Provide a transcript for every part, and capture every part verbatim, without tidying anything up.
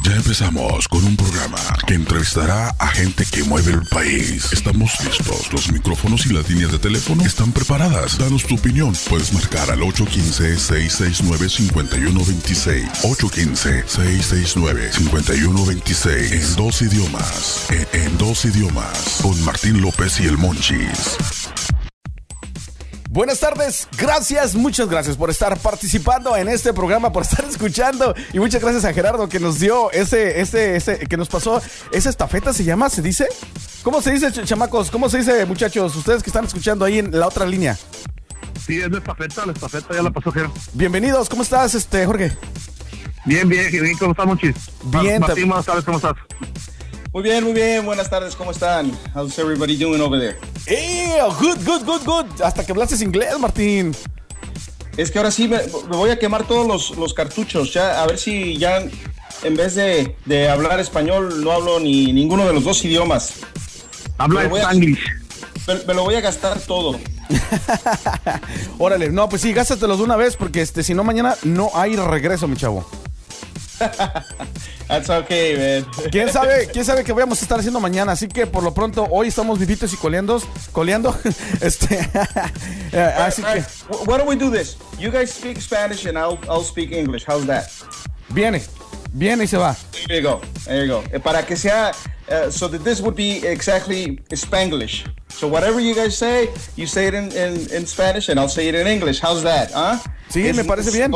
Ya empezamos con un programa que entrevistará a gente que mueve el país. Estamos listos. Los micrófonos y las líneas de teléfono están preparadas. Danos tu opinión. Puedes marcar al ocho uno cinco, seis seis nueve, cinco uno dos seis. ocho uno cinco, seis seis nueve, cinco uno dos seis. En dos idiomas. En, en dos idiomas. Con Martín López y el Monchis. Buenas tardes, gracias, muchas gracias por estar participando en este programa, por estar escuchando, y muchas gracias a Gerardo que nos dio ese, ese, ese, que nos pasó esa estafeta. ¿Se llama? ¿Se dice? ¿Cómo se dice, ch- chamacos? ¿Cómo se dice, muchachos? Ustedes que están escuchando ahí en la otra línea. Sí, es la estafeta, la estafeta ya la pasó, Gerardo. Bienvenidos, ¿cómo estás, este, Jorge? Bien, bien, bien, ¿cómo estás, Monchis? Bien, Martín, ta- buenas tardes, ¿cómo estás? Muy bien, muy bien. Buenas tardes, ¿cómo están? How's everybody doing over there? ¡Eh! Good, good, good, good. Hasta que hablaste inglés, Martín. Es que ahora sí me, me voy a quemar todos los, los cartuchos. Ya, a ver si ya en vez de, de hablar español no hablo ni ninguno de los dos idiomas. Habla Me voy a- Spanglish. Me, me lo voy a gastar todo. Órale, no, pues sí, gástatelos de una vez porque este, si no mañana no hay regreso, mi chavo. That's okay, man. ¿Quién sabe, quién sabe qué vamos a estar haciendo mañana? Así que por lo pronto hoy estamos vivitos y coleando, coleando. Este, eh, así All que right, wh- why don't we do this? You guys speak Spanish and I'll, I'll speak English. How's that? viene, viene y se va. There you go. There you go. Eh, Para que sea, uh, so that this would be exactly Spanglish. So whatever you guys say, you say it in, in, in Spanish and I'll say it in English. How's that? Huh? Sí, me parece bien.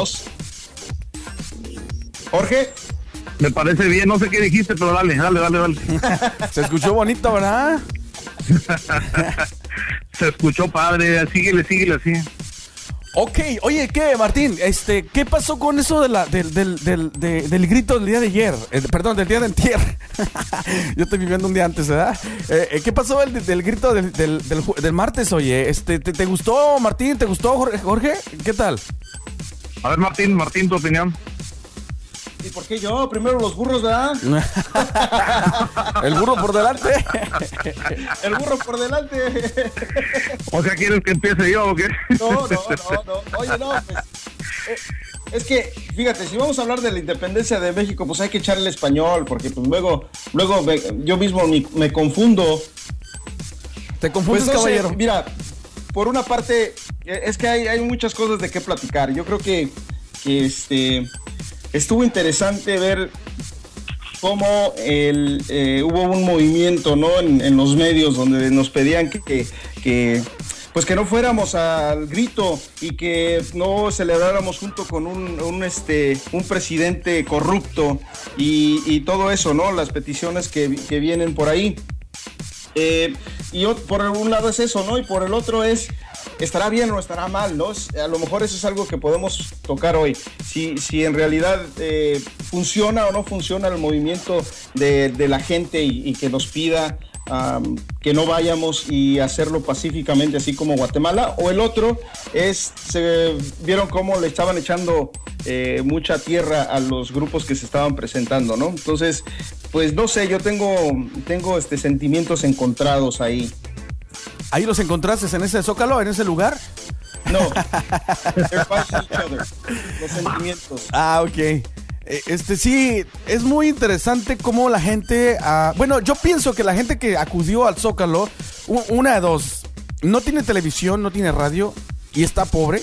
Jorge. Me parece bien, no sé qué dijiste, pero dale, dale, dale, dale. Se escuchó bonito, ¿verdad? Se escuchó padre, síguele, síguele así. Ok, oye, ¿qué, Martín? Este, ¿qué pasó con eso de la, del, del, del, de- del grito del día de ayer? Eh, perdón, del día de antier. Yo estoy viviendo un día antes, ¿verdad? Eh, eh, ¿Qué pasó del, del grito del, del, del, ju- del martes, oye? Este, ¿te, te gustó, Martín? ¿Te gustó, Jorge? Jorge? ¿Qué tal? A ver, Martín, Martín, tu opinión. ¿Y por qué yo? Primero los burros, ¿verdad? ¿El burro por delante? El burro por delante. O sea, ¿quieres que empiece yo o qué? No, no, no, no. Oye, no, pues, eh, es que, fíjate, si vamos a hablar de la independencia de México, pues hay que echarle español, porque pues luego, luego me- yo mismo me, me confundo. ¿Te confundes, Pues no sé, caballero? mira, por una parte, eh, es que hay, hay muchas cosas de qué platicar. Yo creo que, que este, estuvo interesante ver cómo el, eh, hubo un movimiento, ¿no? En, en los medios donde nos pedían que, que, que, pues que no fuéramos al grito y que no celebráramos junto con un, un, este, un presidente corrupto y, y todo eso, ¿no? Las peticiones que, que vienen por ahí. Eh, y ot- por un lado es eso, ¿no? Y por el otro es, ¿estará bien o estará mal, no? Es- A lo mejor eso es algo que podemos tocar hoy. Si, si en realidad eh, funciona o no funciona el movimiento de, de la gente y, y que nos pida um, que no vayamos y hacerlo pacíficamente, así como Guatemala. O el otro es, se vieron cómo le estaban echando eh, mucha tierra a los grupos que se estaban presentando, ¿no? Entonces, pues no sé, yo tengo, tengo este, sentimientos encontrados ahí. ¿Ahí los encontraste en ese zócalo, en ese lugar? No, they're fighting each other. Los sentimientos. Ah, ok. Eh, Este sí, es muy interesante cómo la gente, ah, bueno, yo pienso que la gente que acudió al Zócalo, u- una de dos, no tiene televisión, no tiene radio y está pobre,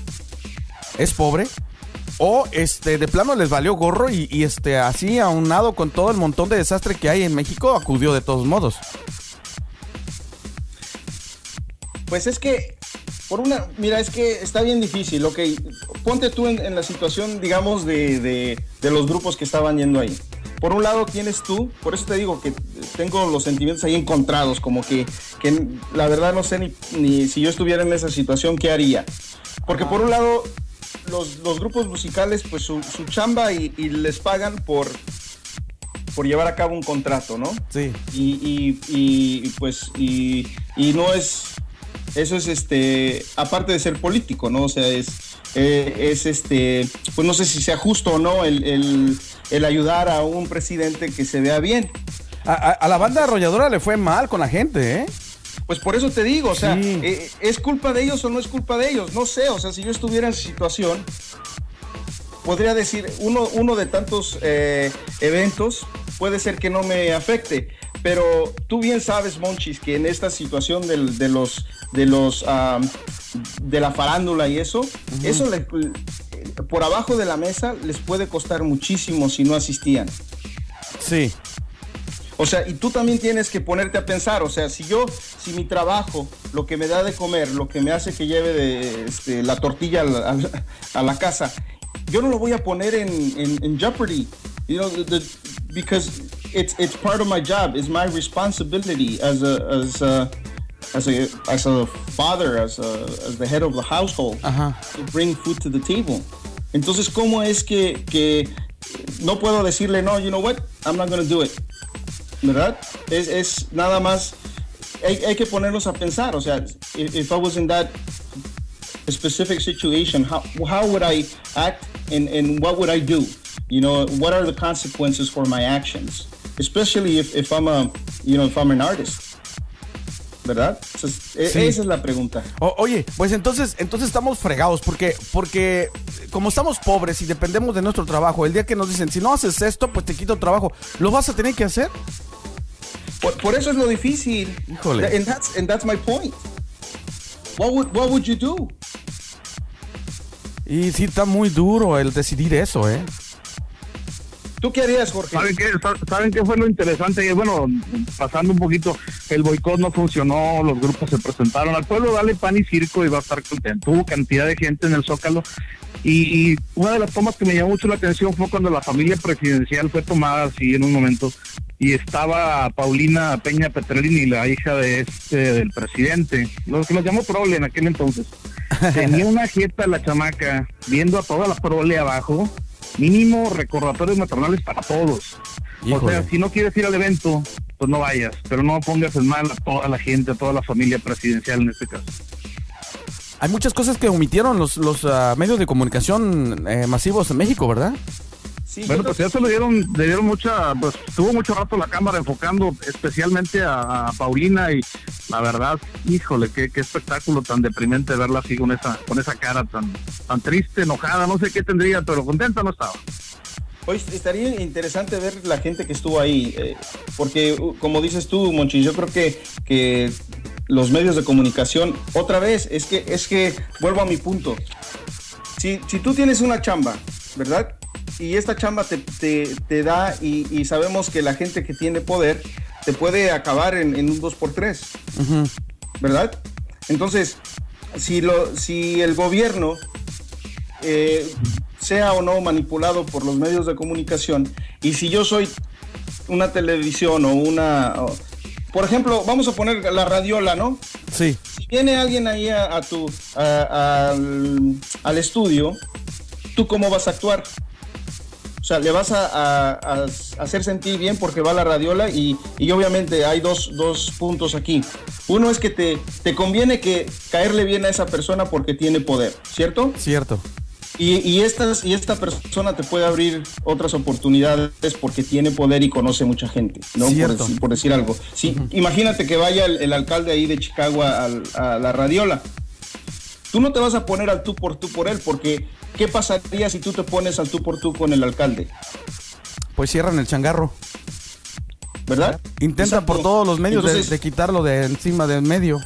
es pobre, o este de plano les valió gorro y, y este así aunado con todo el montón de desastre que hay en México, acudió de todos modos. Pues es que, por una, mira, es que está bien difícil, ok, ponte tú en, en la situación, digamos, de, de, de los grupos que estaban yendo ahí. Por un lado tienes tú, por eso te digo que tengo los sentimientos ahí encontrados, como que, que la verdad no sé ni, ni si yo estuviera en esa situación, ¿qué haría? Porque por un lado, los, los grupos musicales, pues su, su chamba y, y les pagan por, por llevar a cabo un contrato, ¿no? Sí. Y, y, y pues, y, y no es... Eso es, este, aparte de ser político, ¿no? O sea, es, eh, es este, pues no sé si sea justo o no el, el, el ayudar a un presidente que se vea bien. A, a- a la banda arrolladora le fue mal con la gente, ¿eh? Pues por eso te digo, o sea, Sí. eh, ¿es culpa de ellos o no es culpa de ellos? No sé, o sea, si yo estuviera en esa situación, podría decir, uno, uno de tantos eh, eventos puede ser que no me afecte, pero tú bien sabes, Monchis, que en esta situación del, de los de los um, de la farándula y eso, uh-huh. eso le, por abajo de la mesa les puede costar muchísimo si no asistían. Sí. O sea, y tú también tienes que ponerte a pensar, o sea, si yo, si mi trabajo, lo que me da de comer, lo que me hace que lleve de, este, la tortilla a la, a la casa, yo no lo voy a poner en, en, en jeopardy, you know, the, the, because it's it's part of my job, it's my responsibility as a as a as a as a father, as a as the head of the household, uh-huh. to bring food to the table. Entonces, ¿cómo es que que no puedo decirle no? You know what? I'm not going to do it. ¿Verdad? Es, es nada más, hay, hay que ponernos a pensar, o sea, if, if I was in that specific situation, how, how would I act and, and what would I do? You know, what are the consequences for my actions? Especially if, if I'm a, you know, if I'm an artist. ¿Verdad? Entonces, sí. Esa es la pregunta. O, oye, pues entonces, entonces estamos fregados porque, porque como estamos pobres y dependemos de nuestro trabajo, el día que nos dicen, si no haces esto, pues te quito trabajo, ¿lo vas a tener que hacer? Por, por eso es lo difícil. Híjole. And that's, and that's my point. What would, what would you do? Y sí, está muy duro el decidir eso, ¿eh? ¿Tú qué harías, Jorge? ¿Saben qué, ¿Saben qué fue lo interesante? Bueno, pasando un poquito, el boicot no funcionó, los grupos se presentaron, al pueblo dale pan y circo y va a estar contento. Hubo cantidad de gente en el Zócalo y, y una de las tomas que me llamó mucho la atención fue cuando la familia presidencial fue tomada así en un momento y estaba Paulina Peña Petrelini, la hija de este del presidente, lo que nos llamó prole en aquel entonces. Tenía una jeta la chamaca viendo a toda la prole abajo. Mínimo recordatorios maternales para todos. Híjole. O sea, si no quieres ir al evento, pues no vayas, pero no pongas en mal a toda la gente, a toda la familia presidencial en este caso. Hay muchas cosas que omitieron los, los uh, medios de comunicación eh, masivos en México, ¿verdad? Sí, bueno, pues ya se le dieron, le dieron mucha, pues tuvo mucho rato la cámara enfocando especialmente a, a Paulina y la verdad, híjole, qué, qué espectáculo tan deprimente verla así con esa, con esa cara tan, tan triste, enojada, no sé qué tendría, pero contenta no estaba. Hoy estaría interesante ver la gente que estuvo ahí, eh, porque como dices tú, Monchi, yo creo que, que los medios de comunicación, otra vez, es que, es que vuelvo a mi punto. Si, si tú tienes una chamba, ¿verdad? Y esta chamba te, te, te da y, y sabemos que la gente que tiene poder te puede acabar en, en un dos por tres, uh-huh. ¿verdad? Entonces, si, lo, si el gobierno eh, sea o no manipulado por los medios de comunicación, y si yo soy una televisión o una... O, por ejemplo, vamos a poner la radiola, ¿no? Sí. Si viene alguien ahí a, a tu, a, a, al, al estudio, ¿tú cómo vas a actuar? O sea, le vas a, a, a hacer sentir bien porque va la radiola y, y obviamente hay dos, dos puntos aquí. Uno es que te, te conviene que caerle bien a esa persona porque tiene poder, ¿cierto? Cierto. Y, y, estas, y esta persona te puede abrir otras oportunidades porque tiene poder y conoce mucha gente, ¿no? Por decir, por decir algo. Sí, uh-huh. Imagínate que vaya el, el alcalde ahí de Chicago a, a la radiola. Tú no te vas a poner al tú por tú por él porque... ¿Qué pasaría si tú te pones al tú por tú con el alcalde? Pues cierran el changarro. ¿Verdad? Intentan por todos los medios Entonces, de, de quitarlo de encima del medio.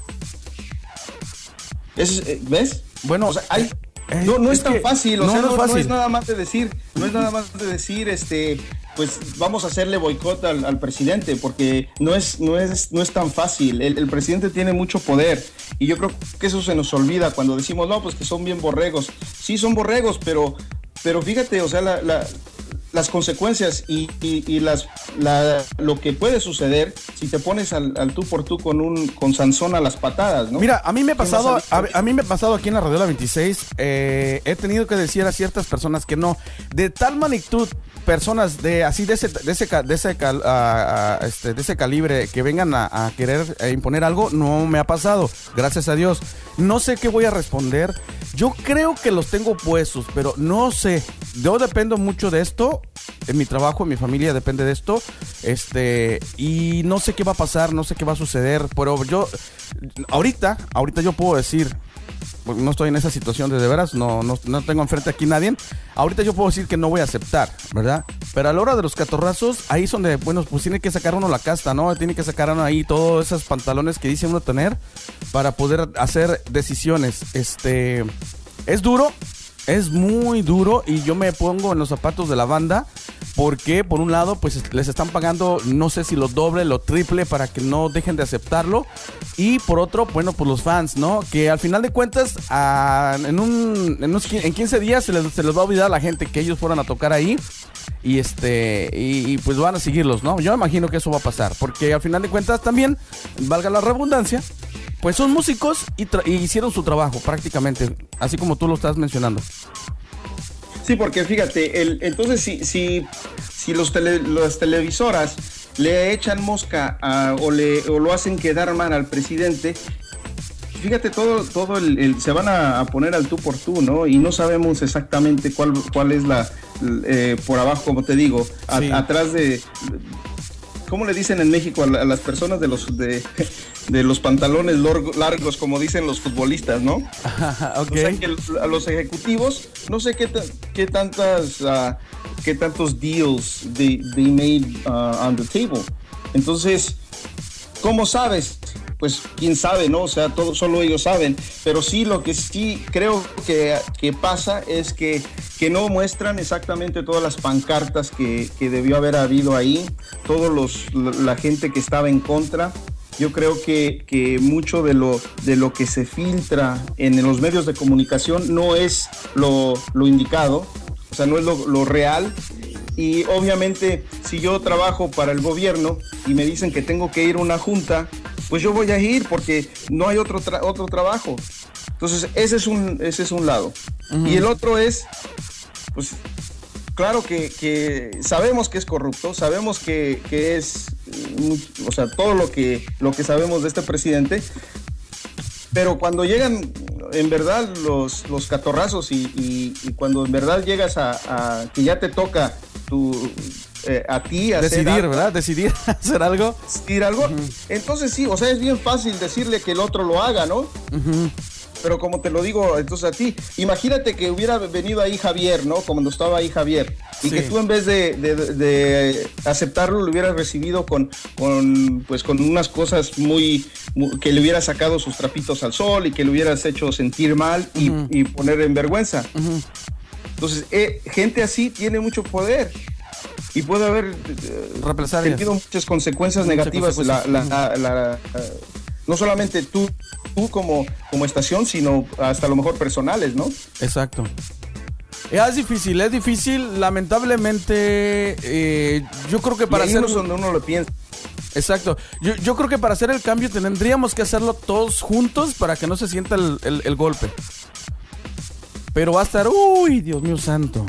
Es, ¿Ves? Bueno, o sea, hay, eh, no, no es, es tan fácil, o no, sea, no, no, es fácil. no es nada más de decir, no es nada más de decir, este, pues vamos a hacerle boicot al, al presidente, porque no es, no es, no es tan fácil. El, el presidente tiene mucho poder y yo creo que eso se nos olvida cuando decimos, no, pues que son bien borregos. Sí, son borregos, pero, pero fíjate, o sea, la, la, las consecuencias y, y, y las, la, lo que puede suceder si te pones al, al tú por tú con un con Sansón a las patadas, ¿no? Mira, a mí me ha pasado, a, a mí me ha pasado aquí en la Radiola veintiséis, eh, he tenido que decir a ciertas personas que no, de tal magnitud, personas de así de ese de ese de ese, cal, uh, uh, este, de ese calibre que vengan a, a querer eh, imponer algo, no me ha pasado, gracias a Dios. No sé qué voy a responder. Yo creo que los tengo puestos, pero no sé. Yo dependo mucho de esto. En mi trabajo, en mi familia depende de esto. Este, y no sé qué va a pasar, no sé qué va a suceder. Pero yo, ahorita, ahorita yo puedo decir, no estoy en esa situación de de veras, no, no, no tengo enfrente aquí nadie. Ahorita yo puedo decir que no voy a aceptar, ¿verdad? Pero a la hora de los catorrazos, ahí es donde, bueno, pues tiene que sacar uno la casta, ¿no? Tiene que sacar uno ahí todos esos pantalones que dice uno tener para poder hacer decisiones. Este, es duro, es muy duro y yo me pongo en los zapatos de la banda. Porque por un lado pues les están pagando no sé si lo doble, lo triple para que no dejen de aceptarlo. Y por otro, bueno, pues los fans, ¿no? Que al final de cuentas a, en, un, en, unos, en quince días se les, se les va a olvidar a la gente que ellos fueron a tocar ahí. Y este y, y pues van a seguirlos, ¿no? Yo me imagino que eso va a pasar. Porque al final de cuentas también, valga la redundancia, pues son músicos y, tra- y hicieron su trabajo prácticamente. Así como tú lo estás mencionando. Sí, porque fíjate, el, entonces si, si, si los tele, las televisoras le echan mosca a, o, le, o lo hacen quedar mal al presidente, fíjate, todo, todo el, el, se van a, a poner al tú por tú, ¿no? Y no sabemos exactamente cuál, cuál es la, eh, por abajo, como te digo, a, sí. atrás de... ¿Cómo le dicen en México a, la, a las personas de los de, de los pantalones largo, largos, como dicen los futbolistas, ¿no? Okay. O sea, que a los ejecutivos, no sé qué, qué tantas, uh, qué tantos deals they, they made uh, on the table. Entonces, ¿cómo sabes? Pues quién sabe, ¿no? O sea, todo, solo ellos saben. Pero sí, lo que sí creo que, que pasa es que, que no muestran exactamente todas las pancartas que, que debió haber habido ahí, todos los, la gente que estaba en contra. Yo creo que, que mucho de lo, de lo que se filtra en los medios de comunicación no es lo, lo indicado, o sea, no es lo, lo real. Y obviamente, si yo trabajo para el gobierno y me dicen que tengo que ir a una junta, pues yo voy a ir porque no hay otro, tra- otro trabajo. Entonces, ese es un, ese es un lado. Uh-huh. Y el otro es, pues, claro que, que sabemos que es corrupto, sabemos que, que es, o sea, todo lo que, lo que sabemos de este presidente, pero cuando llegan en verdad los, los catorrazos y, y, y cuando en verdad llegas a, a que ya te toca tu... Eh, a ti hacer decidir, algo, ¿verdad? Decidir hacer algo. Decidir algo. Uh-huh. Entonces sí, o sea, es bien fácil decirle que el otro lo haga, ¿no? Uh-huh. Pero como te lo digo, entonces a ti, imagínate que hubiera venido ahí Javier, ¿no? Como cuando estaba ahí Javier. Y sí. que tú en vez de, de, de aceptarlo, lo hubieras recibido con, con, pues, con unas cosas muy, muy... que le hubieras sacado sus trapitos al sol y que le hubieras hecho sentir mal y, uh-huh. y poner en vergüenza. Uh-huh. Entonces, eh, gente así tiene mucho poder. Y puede haber eh, tenido muchas consecuencias muchas negativas, consecuencias. La, la, la, la, la, no solamente tú, tú como, como estación, sino hasta a lo mejor personales, ¿no? Exacto. Es difícil, es difícil, lamentablemente, eh, yo creo que para hacer... es donde uno lo piensa. Exacto, yo, yo creo que para hacer el cambio tendríamos que hacerlo todos juntos para que no se sienta el, el, el golpe. Pero va a estar, uy, Dios mío santo.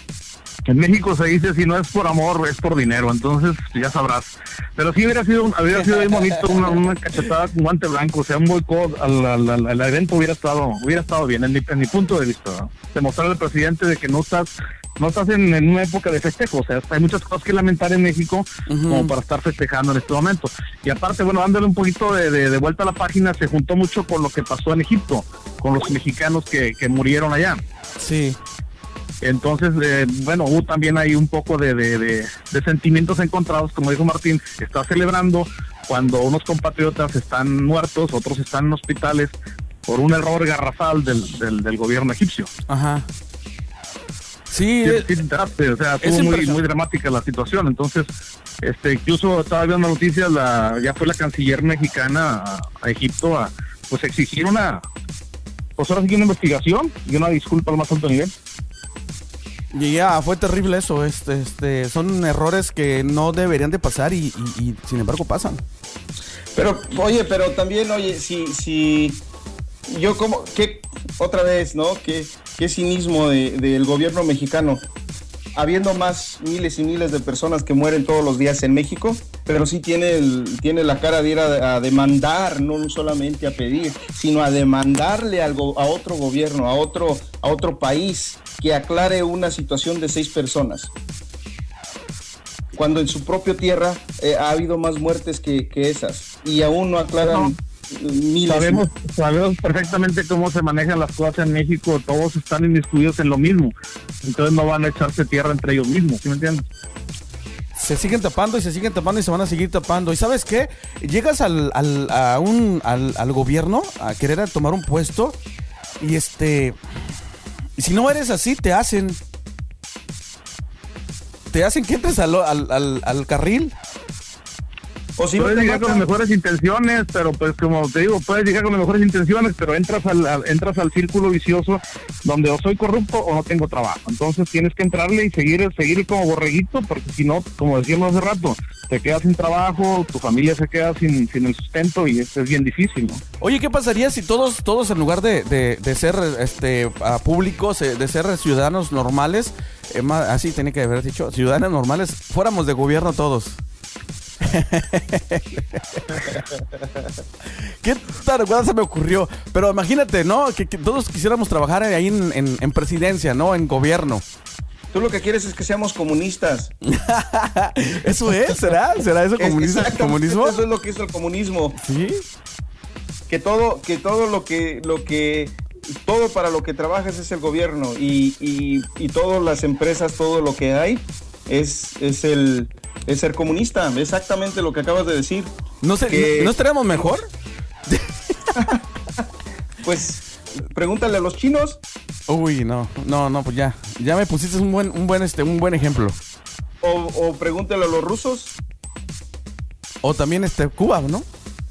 En México se dice, si no es por amor, es por dinero, entonces ya sabrás. Pero sí hubiera sido hubiera sido bien bonito una, una cachetada con guante blanco, o sea, un boicot al, al, al, al evento hubiera estado hubiera estado bien, en mi, en mi punto de vista, ¿no? Demostrar al presidente de que no estás no estás en, en una época de festejo, o sea, hay muchas cosas que lamentar en México uh-huh. como para estar festejando en este momento. Y aparte, bueno, dándole un poquito de, de, de vuelta a la página, se juntó mucho con lo que pasó en Egipto, con los mexicanos que, que murieron allá. Sí. Entonces, eh, bueno, hubo también ahí un poco de, de, de, de sentimientos encontrados, como dijo Martín, está celebrando cuando unos compatriotas están muertos, otros están en hospitales por un error garrafal del, del, del gobierno egipcio. Ajá. Sí, sí, sí enteraste, o sea, estuvo muy, muy dramática la situación. Entonces, este, incluso estaba viendo noticias, la, ya fue la canciller mexicana a, a Egipto a pues exigir una, pues ahora sí una investigación y una disculpa al más alto nivel. Y ya, fue terrible eso, este, este, son errores que no deberían de pasar y, y, y sin embargo pasan. Pero, oye, pero también, oye, si, si, yo como, que, otra vez, ¿no? Qué, qué cinismo de, del gobierno mexicano, habiendo más miles y miles de personas que mueren todos los días en México, pero sí tiene, el, tiene la cara de ir a, a demandar, no solamente a pedir, sino a demandarle algo a otro gobierno, a otro, a otro país, que aclare una situación de seis personas. Cuando en su propia tierra eh, ha habido más muertes que, que esas, y aún no aclaran no. miles. Sabemos, sabemos perfectamente cómo se manejan las cosas en México, todos están inmiscuidos en lo mismo, entonces no van a echarse tierra entre ellos mismos, ¿sí me entiendes? Se siguen tapando y se siguen tapando y se van a seguir tapando. ¿Y sabes qué? Llegas al, al, a un, al, al gobierno a querer tomar un puesto y este... Y si no eres así, te hacen... Te hacen que entres al, al, al, al carril. O si puedes no llegar matan. Con mejores intenciones, pero pues como te digo, puedes llegar con mejores intenciones, pero entras al, al entras al círculo vicioso donde o soy corrupto o no tengo trabajo. Entonces tienes que entrarle y seguir seguir como borreguito, porque si no, como decíamos hace rato, te quedas sin trabajo, tu familia se queda sin, sin el sustento y es, es bien difícil, ¿no? Oye, ¿qué pasaría si todos todos en lugar de, de, de ser este uh, públicos, de ser ciudadanos normales, eh, más, así tenía que haber dicho, ciudadanos normales, fuéramos de gobierno todos? Qué tarugada se me ocurrió. Pero imagínate, ¿no? Que, que todos quisiéramos trabajar ahí en, en, en presidencia, ¿no? En gobierno. Tú lo que quieres es que seamos comunistas. ¿Eso es? ¿Será? ¿Será eso comunista, comunismo? Eso es lo que hizo el comunismo. ¿Sí? Que todo, que todo lo que, lo que, todo para lo que trabajas es el gobierno y, y, y todas las empresas, todo lo que hay es, es el es ser comunista, exactamente lo que acabas de decir. ¿No, sé, que... ¿no estaríamos mejor? Pues pregúntale a los chinos. Uy, no, no, no, pues ya, ya me pusiste un buen, un buen, este, un buen ejemplo. O, o pregúntale a los rusos. O también este Cuba, ¿no?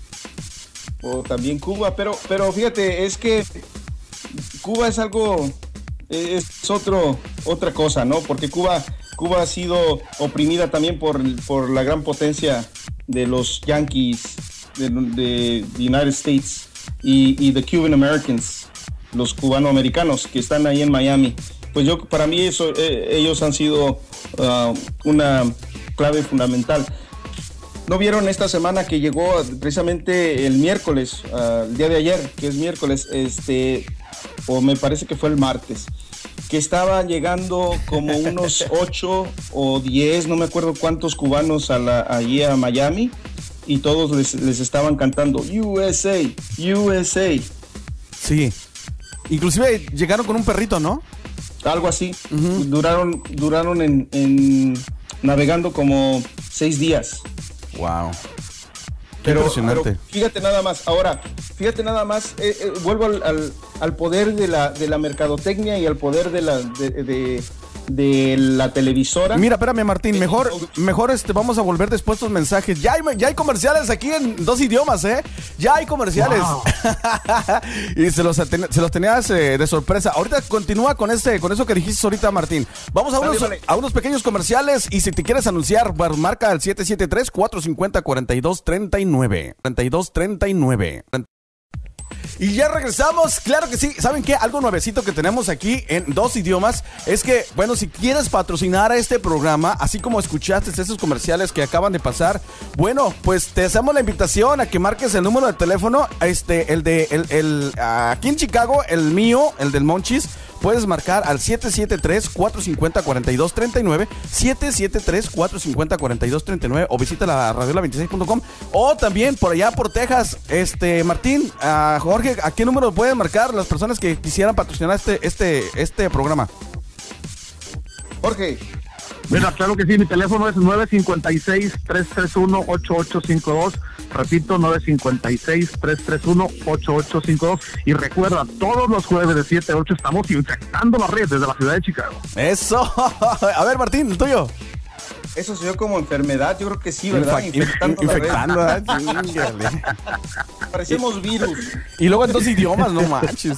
O también Cuba, pero, pero fíjate, es que Cuba es algo, es otro, otra cosa, ¿no? Porque Cuba, Cuba ha sido oprimida también por, por la gran potencia de los Yankees de, de the United States y, y the Cuban Americans, los cubanoamericanos que están ahí en Miami. Pues yo, para mí eso, eh, ellos han sido uh, una clave fundamental. ¿No vieron esta semana que llegó precisamente el miércoles, uh, el día de ayer, que es miércoles, este, o me parece que fue el martes, que estaban llegando como unos ocho o diez, no me acuerdo cuántos cubanos a la, allí a Miami, y todos les, les estaban cantando U S A, U S A. Sí, inclusive llegaron con un perrito, ¿no? Algo así. Uh-huh. Duraron, duraron en, en navegando como seis días. Wow. Pero, impresionante. Pero fíjate nada más, ahora, fíjate nada más, eh, eh, vuelvo al, al, al poder de la, de la mercadotecnia y al poder de la, de, de, de la televisora. Mira, espérame, Martín, mejor, mejor este, vamos a volver después estos mensajes. Ya hay, ya hay comerciales aquí en dos idiomas, ¿eh? Ya hay comerciales. Wow. Y se los, se los tenías eh, de sorpresa. Ahorita continúa con este, con eso que dijiste ahorita, Martín. Vamos a unos, dale, dale. a unos pequeños comerciales y si te quieres anunciar, marca al siete siete tres, cuatro cinco cero, cuatro dos tres nueve. cuatro dos tres nueve. Y ya regresamos, claro que sí. ¿Saben qué? Algo nuevecito que tenemos aquí en dos idiomas es que, bueno, si quieres patrocinar a este programa, así como escuchaste esos comerciales que acaban de pasar, bueno, pues te hacemos la invitación a que marques el número de teléfono, este, el de, el, el, aquí en Chicago, el mío, el del Monchis. Puedes marcar al siete siete tres, cuatro cinco cero, cuatro dos tres nueve, siete siete tres, cuatro cinco cero, cuatro dos tres nueve, o visita la radiola veintiséis punto com, o también por allá por Texas. Este, Martín, uh, Jorge, ¿a qué número pueden marcar las personas que quisieran patrocinar este, este, este programa? Jorge. Mira, claro que sí, mi teléfono es nueve cinco seis, tres tres uno, ocho ocho cinco dos. Repito, nueve cinco seis, tres tres uno, ocho ocho cinco dos. Y recuerda, todos los jueves de siete a ocho estamos infectando la red desde la ciudad de Chicago. Eso. A ver, Martín, el tuyo. Eso se dio como enfermedad, yo creo que sí, ¿verdad? Infa- infectando infectando, la red. Parecemos virus. Y luego en dos idiomas, no manches.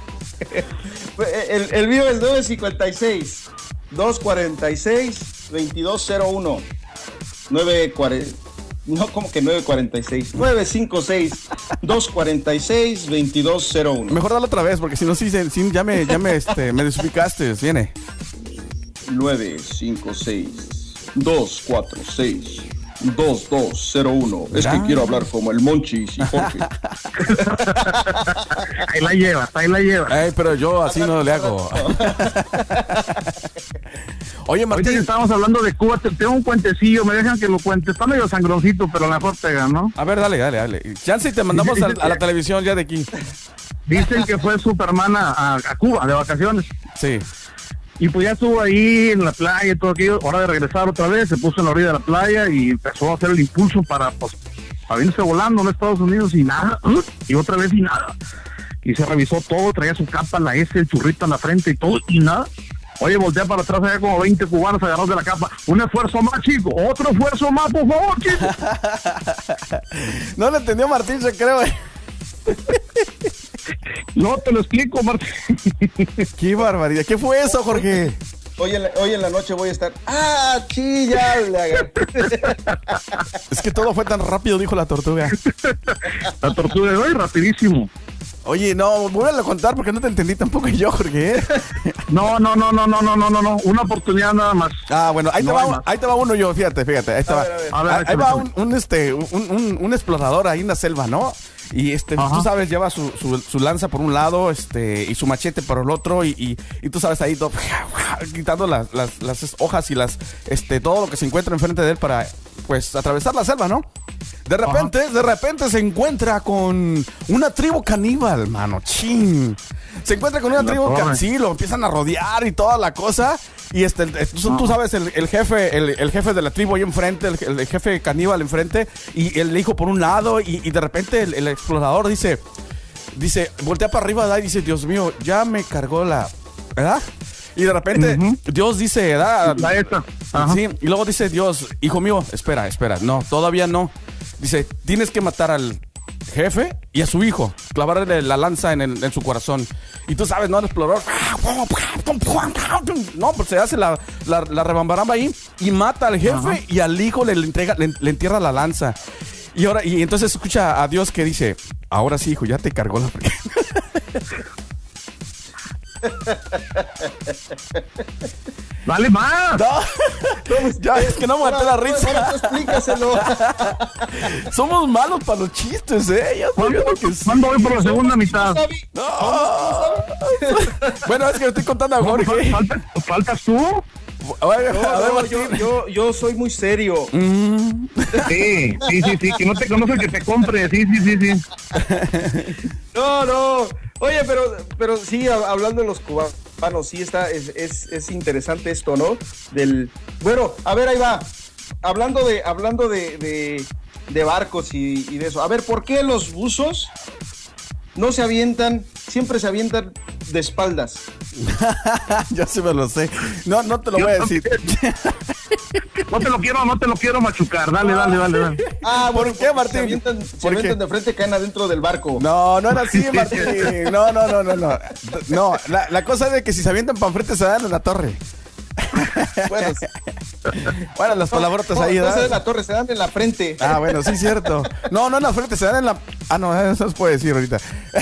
El, el mío es nueve cinco seis, dos cuatro seis, veintidós cero uno. nueve cuarenta. No, como que nueve cuarenta y seis. nueve cinco seis, dos cuatro seis, veintidós cero uno. Mejor dale otra vez, porque si no, sí, sí, ya me, ya me, este, me desubicaste. Viene. nueve cinco seis, dos cuatro seis, dos dos cero uno. Es que quiero hablar como el Monchis y Jorge. Ahí la llevas, ahí la llevas. Ay, pero yo así no le hago. Oye, Martín. Ahorita que estábamos hablando de Cuba, te, tengo un cuentecillo, me dejan que lo cuente. Está medio sangroncito, pero a lo mejor pega, ¿no? A ver, dale, dale, dale. Chance, te mandamos Dice- a, dice a la que- televisión ya de aquí. Dicen que fue su hermana a, a Cuba de vacaciones. Sí. Y pues ya estuvo ahí en la playa y todo aquello. Hora de regresar otra vez, se puso en la orilla de la playa y empezó a hacer el impulso para, pues, para irse volando a Estados Unidos y nada. Y otra vez y nada. Y se revisó todo, traía su capa, la S, el churrito en la frente y todo, y nada. Oye, voltea para atrás, había como veinte cubanos agarrados de la capa. Un esfuerzo más, chico. Otro esfuerzo más, por favor, chico. No le entendió Martín, yo creo. No te lo explico, Martín. Qué barbaridad. ¿Qué fue eso, Jorge? Hoy en, la, hoy en la noche voy a estar. ¡Ah, sí, ya! le agarré! Es que todo fue tan rápido, dijo la tortuga. La tortuga de hoy, rapidísimo. Oye, no, vuélvelo a contar porque no te entendí tampoco yo, Jorge. ¿eh? No, no, no, no, no, no, no, no, no. Una oportunidad nada más. Ah, bueno, ahí, No te va, hay un- más. ahí te va uno yo, fíjate, fíjate. Ahí, te A va. ver, a ver. A ver, ahí, ahí échale, va échale. un, un, este, un, un, un explorador ahí en la selva, ¿no? Y este, Ajá. tú sabes, lleva su, su, su lanza por un lado, este, y su machete por el otro, y, y, y tú sabes ahí todo, quitando las, las, las hojas y las, este, todo lo que se encuentra enfrente de él para, pues, atravesar la selva, ¿no? De repente, Ajá. de repente se encuentra con una tribu caníbal, mano, chin. Se encuentra con una La tribu torre. caníbal, sí, lo empiezan a rodear y toda la cosa. Y este, tú, tú sabes, el, el jefe, el, el jefe de la tribu ahí enfrente, el, el jefe caníbal enfrente, y el hijo por un lado, y, y de repente el, el explorador dice, dice, voltea para arriba, ¿verdad? Y dice, Dios mío, ya me cargó la, ¿verdad? Y de repente Uh-huh. Dios dice, ¿verdad? La esta. Ajá. Sí, y luego dice Dios, hijo mío, espera, espera, no, todavía no. Dice, tienes que matar al jefe y a su hijo, clavarle la lanza en, el, en su corazón. Y tú sabes, ¿no? El explorador, no, pues se hace la, la, la rebambaramba ahí y mata al jefe. Ajá. Y al hijo le, le entrega, le, le entierra la lanza. Y ahora, y entonces escucha a Dios que dice, ahora sí, hijo, ya te cargó la... ¡Dale más! No, ya es que no me maté la risa. Bueno, tú explícaselo. Somos malos para los chistes, ¿eh? Ya ¿Cuándo, que sí. ¿Cuándo voy por la segunda mitad? No. Bueno, es que estoy contando a Jorge. ¿Faltas, ¿Faltas tú? A ver, no, a ver, no, Martín. yo, yo, yo soy muy serio. Mm. Sí, sí, sí, sí. Que no te conoce el que te compre. Sí, sí, sí, sí. No, no. Oye, pero, pero sí, hablando de los cubanos, sí está, es, es, es interesante esto, ¿no? Del, bueno, a ver, ahí va. Hablando de, hablando de, de, de barcos y, y de eso. A ver, ¿por qué los buzos no se avientan, siempre se avientan de espaldas? Ya sí me lo sé. No, no te lo voy a decir. No te lo quiero, no te lo quiero machucar. Dale, dale, dale, dale. Ah, ¿por bueno, qué, Martín? Se avientan, se ¿Por avientan qué? de frente, caen adentro del barco. No, no era así, Martín. No, no, no, no, no. No, la, la cosa es de que si se avientan para enfrente se dan en la torre. Bueno, bueno, las palabrotas no, ahí, no ¿verdad? se dan en la torre, se dan en la frente. Ah, bueno, sí, cierto. No, no en la frente, se dan en la... Ah, no, eso se puede decir ahorita.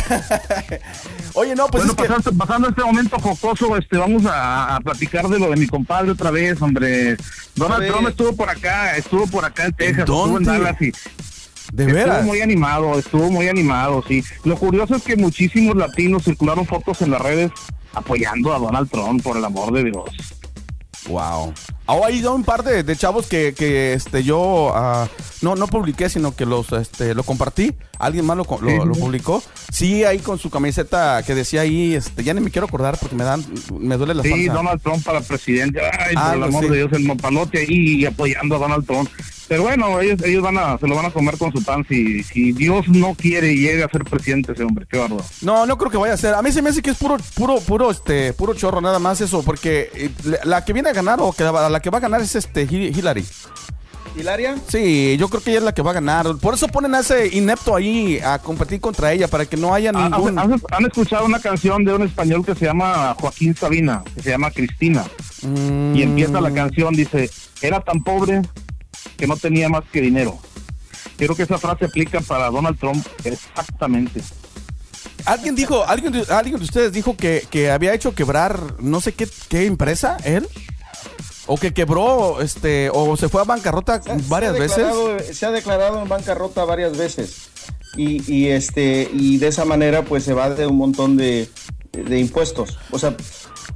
Oye, no, pues bueno, es que... pasando, pasando este momento jocoso, este, vamos a, a platicar de lo de mi compadre otra vez, hombre. Donald Trump estuvo por acá, estuvo por acá en Texas, estuvo en Dallas y... ¿De estuvo veras? muy animado, estuvo muy animado, sí. Lo curioso es que muchísimos latinos circularon fotos en las redes apoyando a Donald Trump, por el amor de Dios. Wow. Ahora hay un par de, de chavos que, que este yo uh, no no publiqué, sino que los este lo compartí. Alguien más lo, lo, lo publicó. Sí, ahí con su camiseta que decía ahí, este, ya ni me quiero acordar porque me dan, me duele la sí, panza. Sí, Donald Trump para presidente. Ay, ah, por el amor sí. de Dios, el mopalote ahí apoyando a Donald Trump. Pero bueno, ellos ellos van a se lo van a comer con su pan si, si Dios no quiere y llega a ser presidente ese hombre, qué bárbaro. No, no creo que vaya a ser. A mí se me hace que es puro puro puro este puro chorro nada más eso, porque eh, la que viene a ganar o que la, la que va a ganar es este Hillary. ¿Hilaria? Sí, yo creo que ella es la que va a ganar. Por eso ponen a ese inepto ahí a competir contra ella, para que no haya ningún... ¿Han, han escuchado una canción de un español que se llama Joaquín Sabina, que se llama Cristina? Mm. Y empieza la canción, dice, era tan pobre que no tenía más que dinero. Creo que esa frase aplica para Donald Trump exactamente. Alguien dijo, alguien de, alguien de ustedes dijo que, que había hecho quebrar no sé qué, qué empresa, él. O que quebró, este, o se fue a bancarrota se, varias se veces. Se ha declarado en bancarrota varias veces. Y, y este, y de esa manera pues se va de un montón de, de impuestos. O sea,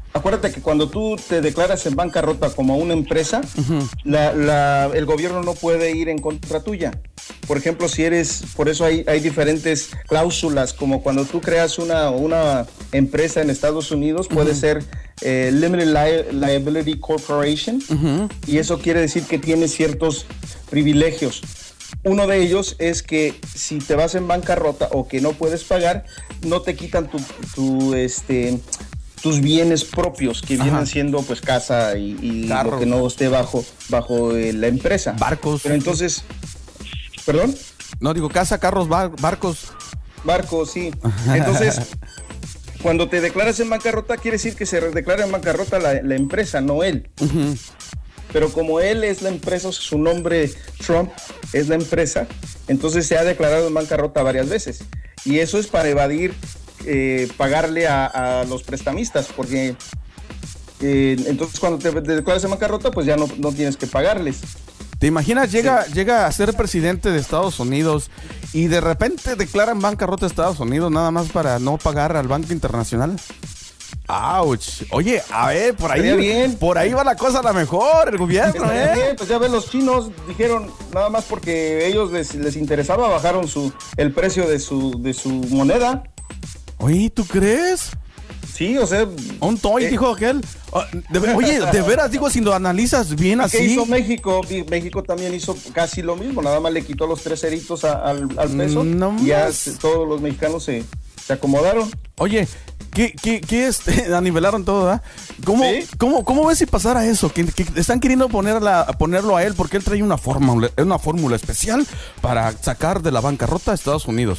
acuérdate que cuando tú te declaras en bancarrota como una empresa, uh-huh. la, la, el gobierno no puede ir en contra tuya. Por ejemplo, si eres, por eso hay, hay diferentes cláusulas, como cuando tú creas una, una empresa en Estados Unidos, uh-huh. puede ser eh, Limited Li- Liability Corporation, uh-huh. y eso quiere decir que tiene ciertos privilegios. Uno de ellos es que si te vas en bancarrota o que no puedes pagar, no te quitan tu, tu este... tus bienes propios, que Ajá. vienen siendo pues casa y, y lo que no esté bajo, bajo eh, la empresa. Barcos. Pero entonces, ¿perdón? No, digo casa, carros, bar, barcos. Barcos, sí. Entonces, cuando te declaras en bancarrota, quiere decir que se declara en bancarrota la, la empresa, no él. Uh-huh. Pero como él es la empresa, su nombre Trump es la empresa, entonces se ha declarado en bancarrota varias veces. Y eso es para evadir Eh, pagarle a, a los prestamistas, porque eh, entonces cuando te, te declaras en bancarrota, pues ya no, no tienes que pagarles. ¿Te imaginas? Llega, sí. llega a ser presidente de Estados Unidos y de repente declara en bancarrota a Estados Unidos nada más para no pagar al Banco Internacional. ¡Auch! Oye, a ver, por ahí, bien. por ahí va la cosa a la mejor, el gobierno, ¿eh? Bien, pues ya ves, los chinos dijeron, nada más porque ellos les, les interesaba, bajaron su el precio de su, de su moneda. Oye, ¿tú crees? Sí, o sea... Un toy, eh, dijo aquel. Oh, de, oye, de veras, digo, si lo analizas bien así... ¿Qué hizo México? México también hizo casi lo mismo, nada más le quitó los tres ceritos a, al, al peso, no y ya se, todos los mexicanos se, se acomodaron. Oye, ¿qué, qué, qué este, anivelaron todo, ¿eh? ¿Cómo, ¿Sí? ¿cómo, ¿Cómo ves si pasara eso? Que, que están queriendo ponerla, ponerlo a él porque él trae una fórmula, una fórmula especial para sacar de la bancarrota a Estados Unidos.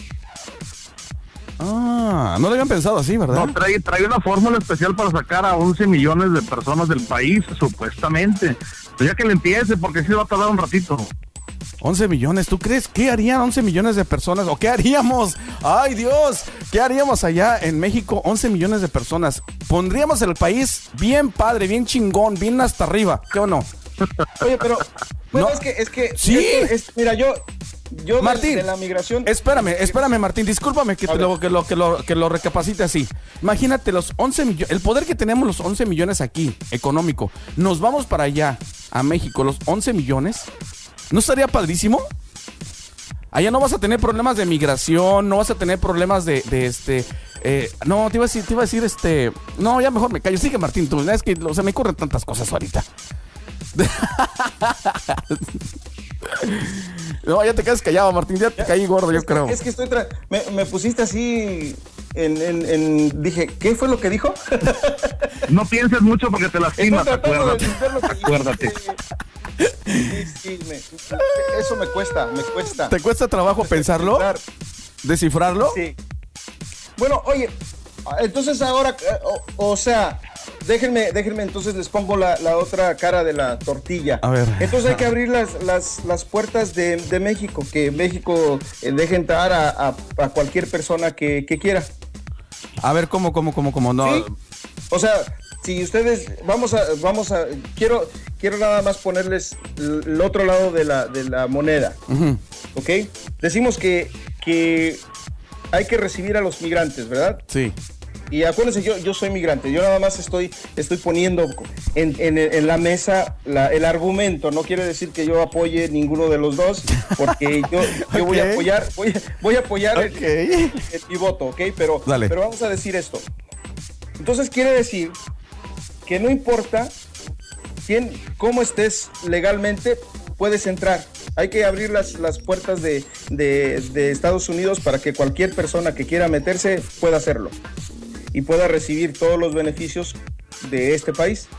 Ah, no lo habían pensado así, ¿verdad? No, trae, trae una fórmula especial para sacar a once millones de personas del país, supuestamente. Pero ya que le empiece, porque sí va a tardar un ratito. once millones, ¿tú crees? ¿Qué harían once millones de personas? ¿O qué haríamos? ¡Ay, Dios! ¿Qué haríamos allá en México? once millones de personas. Pondríamos el país bien padre, bien chingón, bien hasta arriba. ¿Qué o no? Oye, pero... Bueno, no. es que... Es que ¿Sí? Es, es, mira, yo... Yo Martín, de la migración... Espérame, espérame, Martín, discúlpame que, te lo, que, lo, que, lo, que lo recapacite así. Imagínate los once millones, el poder que tenemos los once millones aquí, económico. Nos vamos para allá, a México, los once millones. ¿No estaría padrísimo? Allá no vas a tener problemas de migración, no vas a tener problemas de, de este... Eh, no, te iba a decir, te iba a decir este... No, ya mejor me callo. Sigue, Martín, tú, es que o sea, me ocurren tantas cosas ahorita. No, ya te quedas callado, Martín, ya te caí gordo, yo es creo. Que, es que estoy... Tra- me, me pusiste así en, en, en... Dije, ¿qué fue lo que dijo? No pienses mucho porque te lastimas, acuérdate. Acuérdate. Sí, sí, me, eso me cuesta, me cuesta. ¿Te cuesta trabajo pensarlo? ¿Descifrarlo? Sí. Bueno, oye, entonces ahora, o, o sea... Déjenme, déjenme, entonces les pongo la, la otra cara de la tortilla. A ver. Entonces hay que abrir las, las, las puertas de, de México, que México eh, deje entrar a, a, a cualquier persona que, que quiera. A ver, ¿cómo, cómo, cómo, cómo? No. ¿Sí? O sea, si ustedes, vamos a, vamos a, quiero, quiero nada más ponerles el otro lado de la, de la moneda. Uh-huh. ¿Ok? Decimos que, que hay que recibir a los migrantes, ¿verdad? Sí. Y acuérdense, yo, yo soy migrante, yo nada más estoy, estoy poniendo en, en, en la mesa la, el argumento, no quiere decir que yo apoye ninguno de los dos, porque yo, yo okay. voy a apoyar, voy, voy a apoyar okay. el, el, el, mi voto, ¿ok? Pero, pero vamos a decir esto. Entonces quiere decir que no importa quién, cómo estés legalmente, puedes entrar. Hay que abrir las, las puertas de, de, de Estados Unidos para que cualquier persona que quiera meterse pueda hacerlo y pueda recibir todos los beneficios de este país.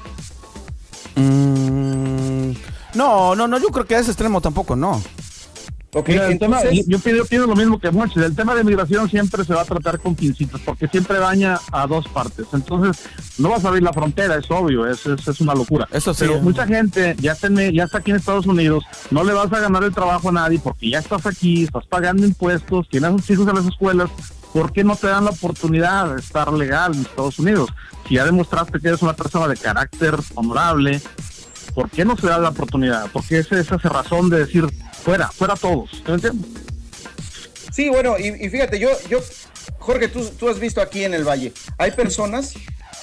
Mm, no, no, no, yo creo que a ese extremo tampoco, no. Okay, Mira, el entonces... tema, yo, yo pienso lo mismo que Monchi. El tema de migración siempre se va a tratar con pincitas, porque siempre daña a dos partes. Entonces, no vas a abrir la frontera, es obvio, es, es, es una locura. Eso sí. Pero eh. mucha gente ya está, en, ya está aquí en Estados Unidos, no le vas a ganar el trabajo a nadie, porque ya estás aquí, estás pagando impuestos, tienes a sus hijos en las escuelas. ¿Por qué no te dan la oportunidad de estar legal en Estados Unidos? Si ya demostraste que eres una persona de carácter honorable, ¿por qué no se da la oportunidad? ¿Por qué es esa razón de decir fuera, fuera todos? ¿Me entiendes? Sí, bueno, y, y fíjate, yo, yo, Jorge, tú, tú has visto aquí en el Valle, hay personas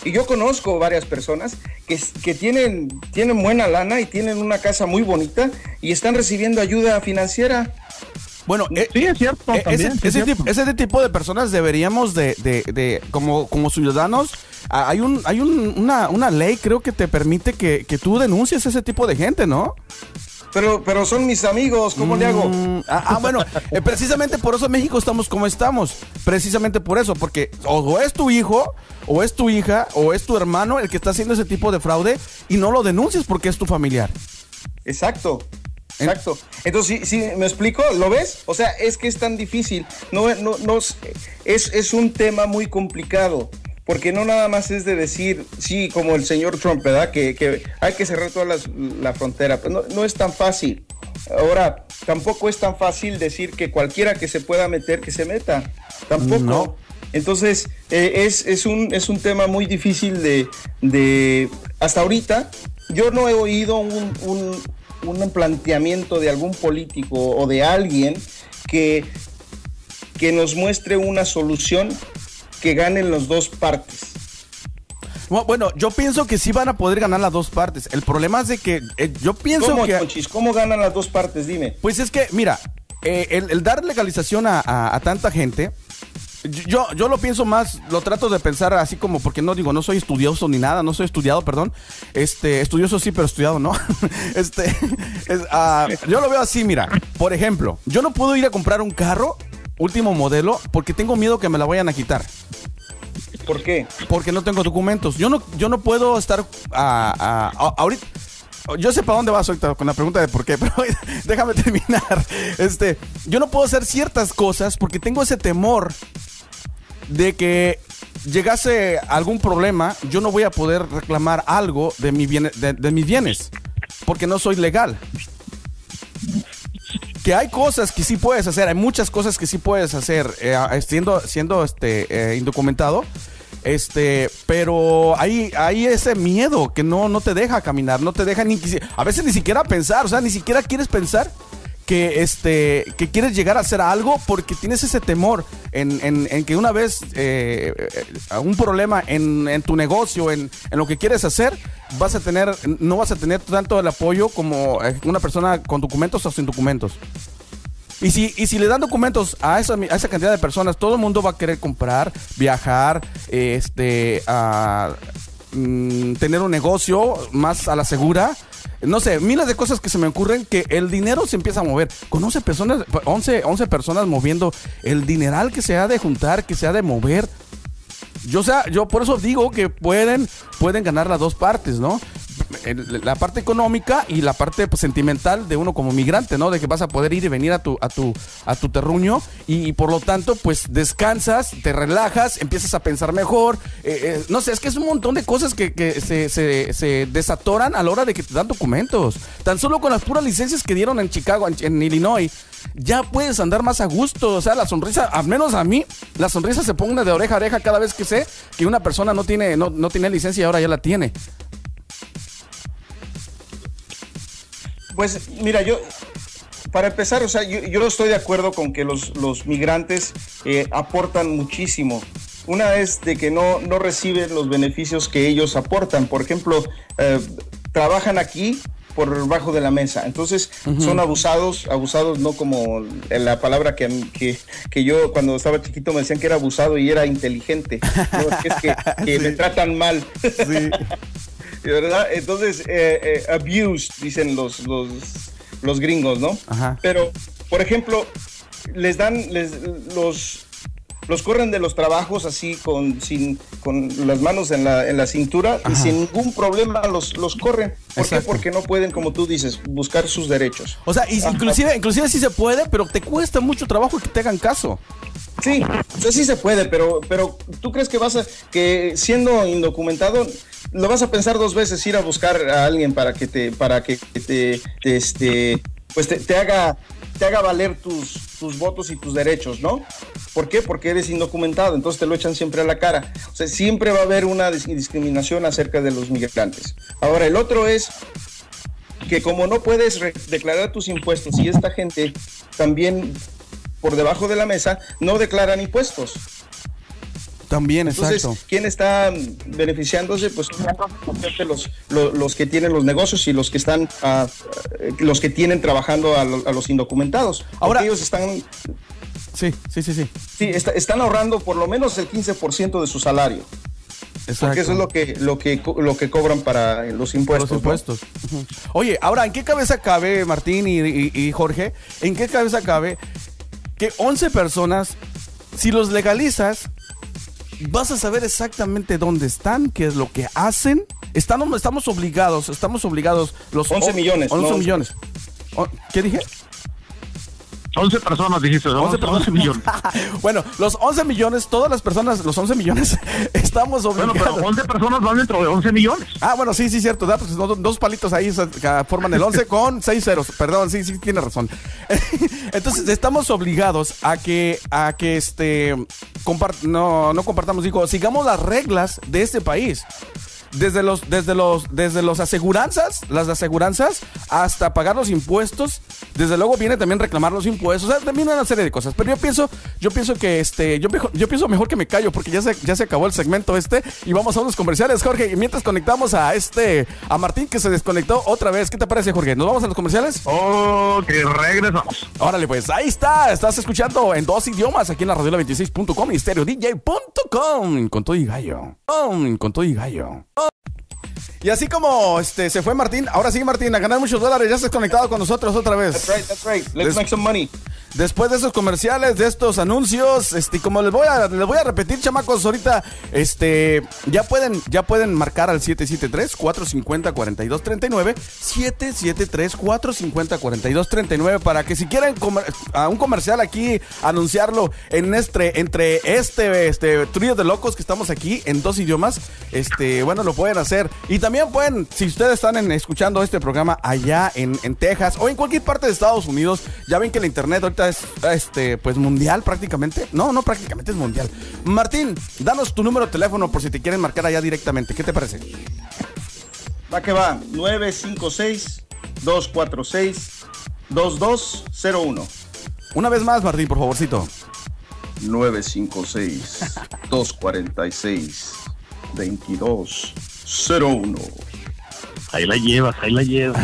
Y yo conozco varias personas que, que tienen, tienen buena lana y tienen una casa muy bonita y están recibiendo ayuda financiera. Bueno, eh, sí, es cierto. eh, También, ese, sí, ese, es tipo, ese tipo de personas deberíamos de, de, de como, como ciudadanos, ah, hay un hay un, una, una ley, creo que te permite que, que tú denuncies a ese tipo de gente, ¿no? Pero, pero son mis amigos, ¿cómo mm, le hago? Ah, ah bueno, eh, precisamente por eso en México estamos como estamos. Precisamente por eso, porque o, o es tu hijo, o es tu hija, o es tu hermano el que está haciendo ese tipo de fraude y no lo denuncias porque es tu familiar. Exacto. Exacto. Entonces, ¿sí, sí me explico? ¿Lo ves? O sea, es que es tan difícil. No, no, no, es, es un tema muy complicado. Porque no nada más es de decir, sí, como el señor Trump, ¿verdad? Que, que hay que cerrar toda las, la frontera. Pues no, no es tan fácil. Ahora, tampoco es tan fácil decir que cualquiera que se pueda meter, que se meta. Tampoco. No. Entonces, eh, es, es, un, es un tema muy difícil de, de... Hasta ahorita, yo no he oído un... un un planteamiento de algún político o de alguien que, que nos muestre una solución que ganen las dos partes. Bueno, yo pienso que sí van a poder ganar las dos partes. El problema es de que eh, yo pienso ¿Cómo, que... Conchis? ¿Cómo ganan las dos partes? Dime. Pues es que, mira, eh, el, el dar legalización a, a, a tanta gente... Yo, yo lo pienso más, lo trato de pensar así como, porque no digo, no soy estudioso ni nada, no soy estudiado, perdón. Este, estudioso sí, pero estudiado no. Este, es, uh, yo lo veo así, mira. Por ejemplo, yo no puedo ir a comprar un carro último modelo porque tengo miedo que me la vayan a quitar. ¿Por qué? Porque no tengo documentos. Yo no, yo no puedo estar uh, uh, ahorita. Yo sé para dónde vas ahorita con la pregunta de por qué, pero déjame terminar. Este, yo no puedo hacer ciertas cosas porque tengo ese temor de que llegase algún problema, yo no voy a poder reclamar algo de, mi bien, de, de mis bienes, porque no soy legal. Que hay cosas que sí puedes hacer, hay muchas cosas que sí puedes hacer eh, siendo, siendo este, eh, indocumentado. Este, pero hay, hay ese miedo que no, no te deja caminar, no te deja ni a veces ni siquiera pensar, o sea, ni siquiera quieres pensar que este, que quieres llegar a hacer algo porque tienes ese temor en, en, en que una vez eh, un problema en, en tu negocio, en, en lo que quieres hacer, vas a tener, no vas a tener tanto el apoyo como una persona con documentos o sin documentos. Y si, y si le dan documentos a esa, a esa cantidad de personas, todo el mundo va a querer comprar, viajar, este, a, mm, tener un negocio más a la segura. No sé, miles de cosas que se me ocurren que el dinero se empieza a mover. Con once personas, once, once personas moviendo el dineral que se ha de juntar, que se ha de mover. Yo, o sea, yo por eso digo que pueden, pueden ganar las dos partes, ¿no? La parte económica y la parte pues, sentimental de uno como migrante, ¿no? De que vas a poder ir y venir a tu, a tu, a tu terruño y, y por lo tanto, pues descansas, te relajas, empiezas a pensar mejor. Eh, eh, no sé, es que es un montón de cosas que, que se, se, se desatoran a la hora de que te dan documentos. Tan solo con las puras licencias que dieron en Chicago, en, en Illinois, ya puedes andar más a gusto. O sea, la sonrisa, al menos a mí, la sonrisa se pone de oreja a oreja cada vez que sé que una persona no tiene, no, no tiene licencia y ahora ya la tiene. Pues mira, yo, para empezar, o sea, yo, yo estoy de acuerdo con que los, los migrantes eh, aportan muchísimo. Una es de que no, no reciben los beneficios que ellos aportan. Por ejemplo, eh, trabajan aquí por bajo de la mesa. Entonces, uh-huh. son abusados, abusados no como la palabra que, que, que yo cuando estaba chiquito me decían que era abusado y era inteligente. No, es que, que sí. me tratan mal. Sí. ¿Verdad? Entonces, eh, eh, abused, dicen los, los, los gringos, ¿no? Ajá. Pero, por ejemplo, les dan, les, los, los corren de los trabajos así con, sin, con las manos en la, en la cintura. Ajá. Y sin ningún problema los, los corren. ¿Por Exacto. qué? Porque no pueden, como tú dices, buscar sus derechos. O sea, y, inclusive, inclusive sí se puede, pero te cuesta mucho trabajo que te hagan caso. Sí, o sea, sí se puede, pero, pero ¿tú crees que vas a, que siendo indocumentado, lo vas a pensar dos veces ir a buscar a alguien para que te, para que te, te este, pues te, te haga, te haga valer tus, tus votos y tus derechos, ¿no? ¿Por qué? Porque eres indocumentado, entonces te lo echan siempre a la cara. O sea, siempre va a haber una discriminación acerca de los migrantes. Ahora, el otro es que como no puedes re- declarar tus impuestos y esta gente también por debajo de la mesa no declaran impuestos. También, Entonces, exacto. ¿quién está beneficiándose? Pues los, los, los que tienen los negocios y los que están, uh, los que tienen trabajando a, lo, a los indocumentados. Ahora, ellos están... Sí, sí, sí, sí. Sí, está, están ahorrando por lo menos el quince por ciento de su salario. Exacto. Porque eso es lo que, lo que, lo que cobran para los impuestos. Los impuestos. ¿No? Uh-huh. Oye, ahora, ¿en qué cabeza cabe, Martín y, y, y Jorge? ¿En qué cabeza cabe que once personas, si los legalizas, vas a saber exactamente dónde están, qué es lo que hacen? Estamos, estamos obligados, estamos obligados los once millones. once no, millones. ¿Qué dije? once personas, dijiste, once, once millones. Bueno, los once millones, todas las personas, los once millones, estamos obligados. Bueno, pero once personas van dentro de once millones. Ah, bueno, sí, sí, cierto. Da, pues, dos, dos palitos ahí forman el once con seis ceros. Perdón, sí, sí, tiene razón. Entonces, estamos obligados a que, a que este, compart no, no compartamos, digo, sigamos las reglas de este país. Desde los, desde los, desde los aseguranzas, las aseguranzas, hasta pagar los impuestos. Desde luego viene también reclamar los impuestos. O sea, también una serie de cosas. Pero yo pienso, yo pienso que este, yo, yo pienso mejor que me callo porque ya se, ya se acabó el segmento este y vamos a unos comerciales, Jorge. Y mientras conectamos a este, a Martín que se desconectó otra vez. ¿Qué te parece, Jorge? ¿Nos vamos a los comerciales? Oh, que regresamos. Órale, pues ahí está. Estás escuchando en dos idiomas aquí en la radio veintiséis punto com y stereo d j punto com con todo y gallo. Con todo y gallo. Y así como este se fue Martín, ahora sí, Martín, a ganar muchos dólares, ya estás conectado con nosotros otra vez. That's right, that's right. Let's Des- make some money. Después de esos comerciales, de estos anuncios, este, como les voy a, les voy a repetir, chamacos, ahorita, este, ya pueden, ya pueden marcar al siete siete tres, cuatro cinco cero, cuatro dos tres nueve, siete siete tres, cuatro cinco cero, cuatro dos tres nueve, para que si quieren comer, a un comercial aquí, anunciarlo en este, entre este, este, trío de locos que estamos aquí en dos idiomas, este, bueno, lo pueden hacer. Y también pueden, si ustedes están en, escuchando este programa allá en, en Texas o en cualquier parte de Estados Unidos, ya ven que la internet ahorita es este pues mundial prácticamente. No, no prácticamente, es mundial. Martín, danos tu número de teléfono por si te quieren marcar allá directamente. ¿Qué te parece? Va que va, nueve cinco seis, dos cuatro seis, dos dos cero uno. Una vez más, Martín, por favorcito. nueve cinco seis, dos cuatro seis, dos dos cero uno. Ahí la llevas, ahí la llevas.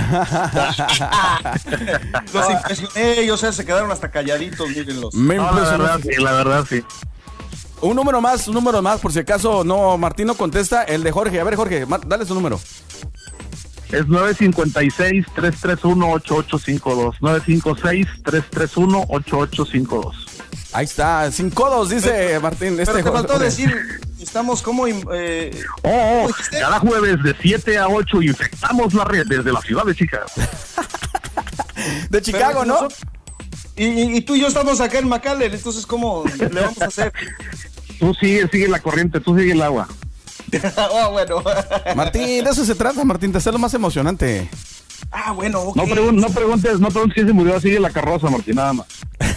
Los impresioné, ellos se quedaron hasta calladitos, mírenlos. Me No, la impresionó. verdad, sí, la verdad, sí. Un número más, un número más, por si acaso no, Martín no contesta, el de Jorge. A ver, Jorge, ma- dale su número. Es nueve cinco seis, tres tres uno, ocho ocho cinco dos. nueve cinco seis, tres tres uno, ocho ocho cinco dos. Ahí está, sin codos, dice Pero- Martín. Pero Este te faltó Jorge. decir, estamos como... Eh, Oh, oh, ¿cómo dijiste? cada jueves de siete a ocho infectamos la red desde la ciudad de Chicago. De Chicago, Pero ¿no? nosotros- Y, y, y tú y yo estamos acá en McAllen, entonces ¿cómo le vamos a hacer? Tú sigue, sigue la corriente, tú sigue el agua. Ah, bueno. Martín, de eso se trata, Martín, de hacerlo más emocionante. Ah, bueno, ok. No, pregun- no preguntes, no preguntes quién se murió, sigue la carroza, Martín, nada más.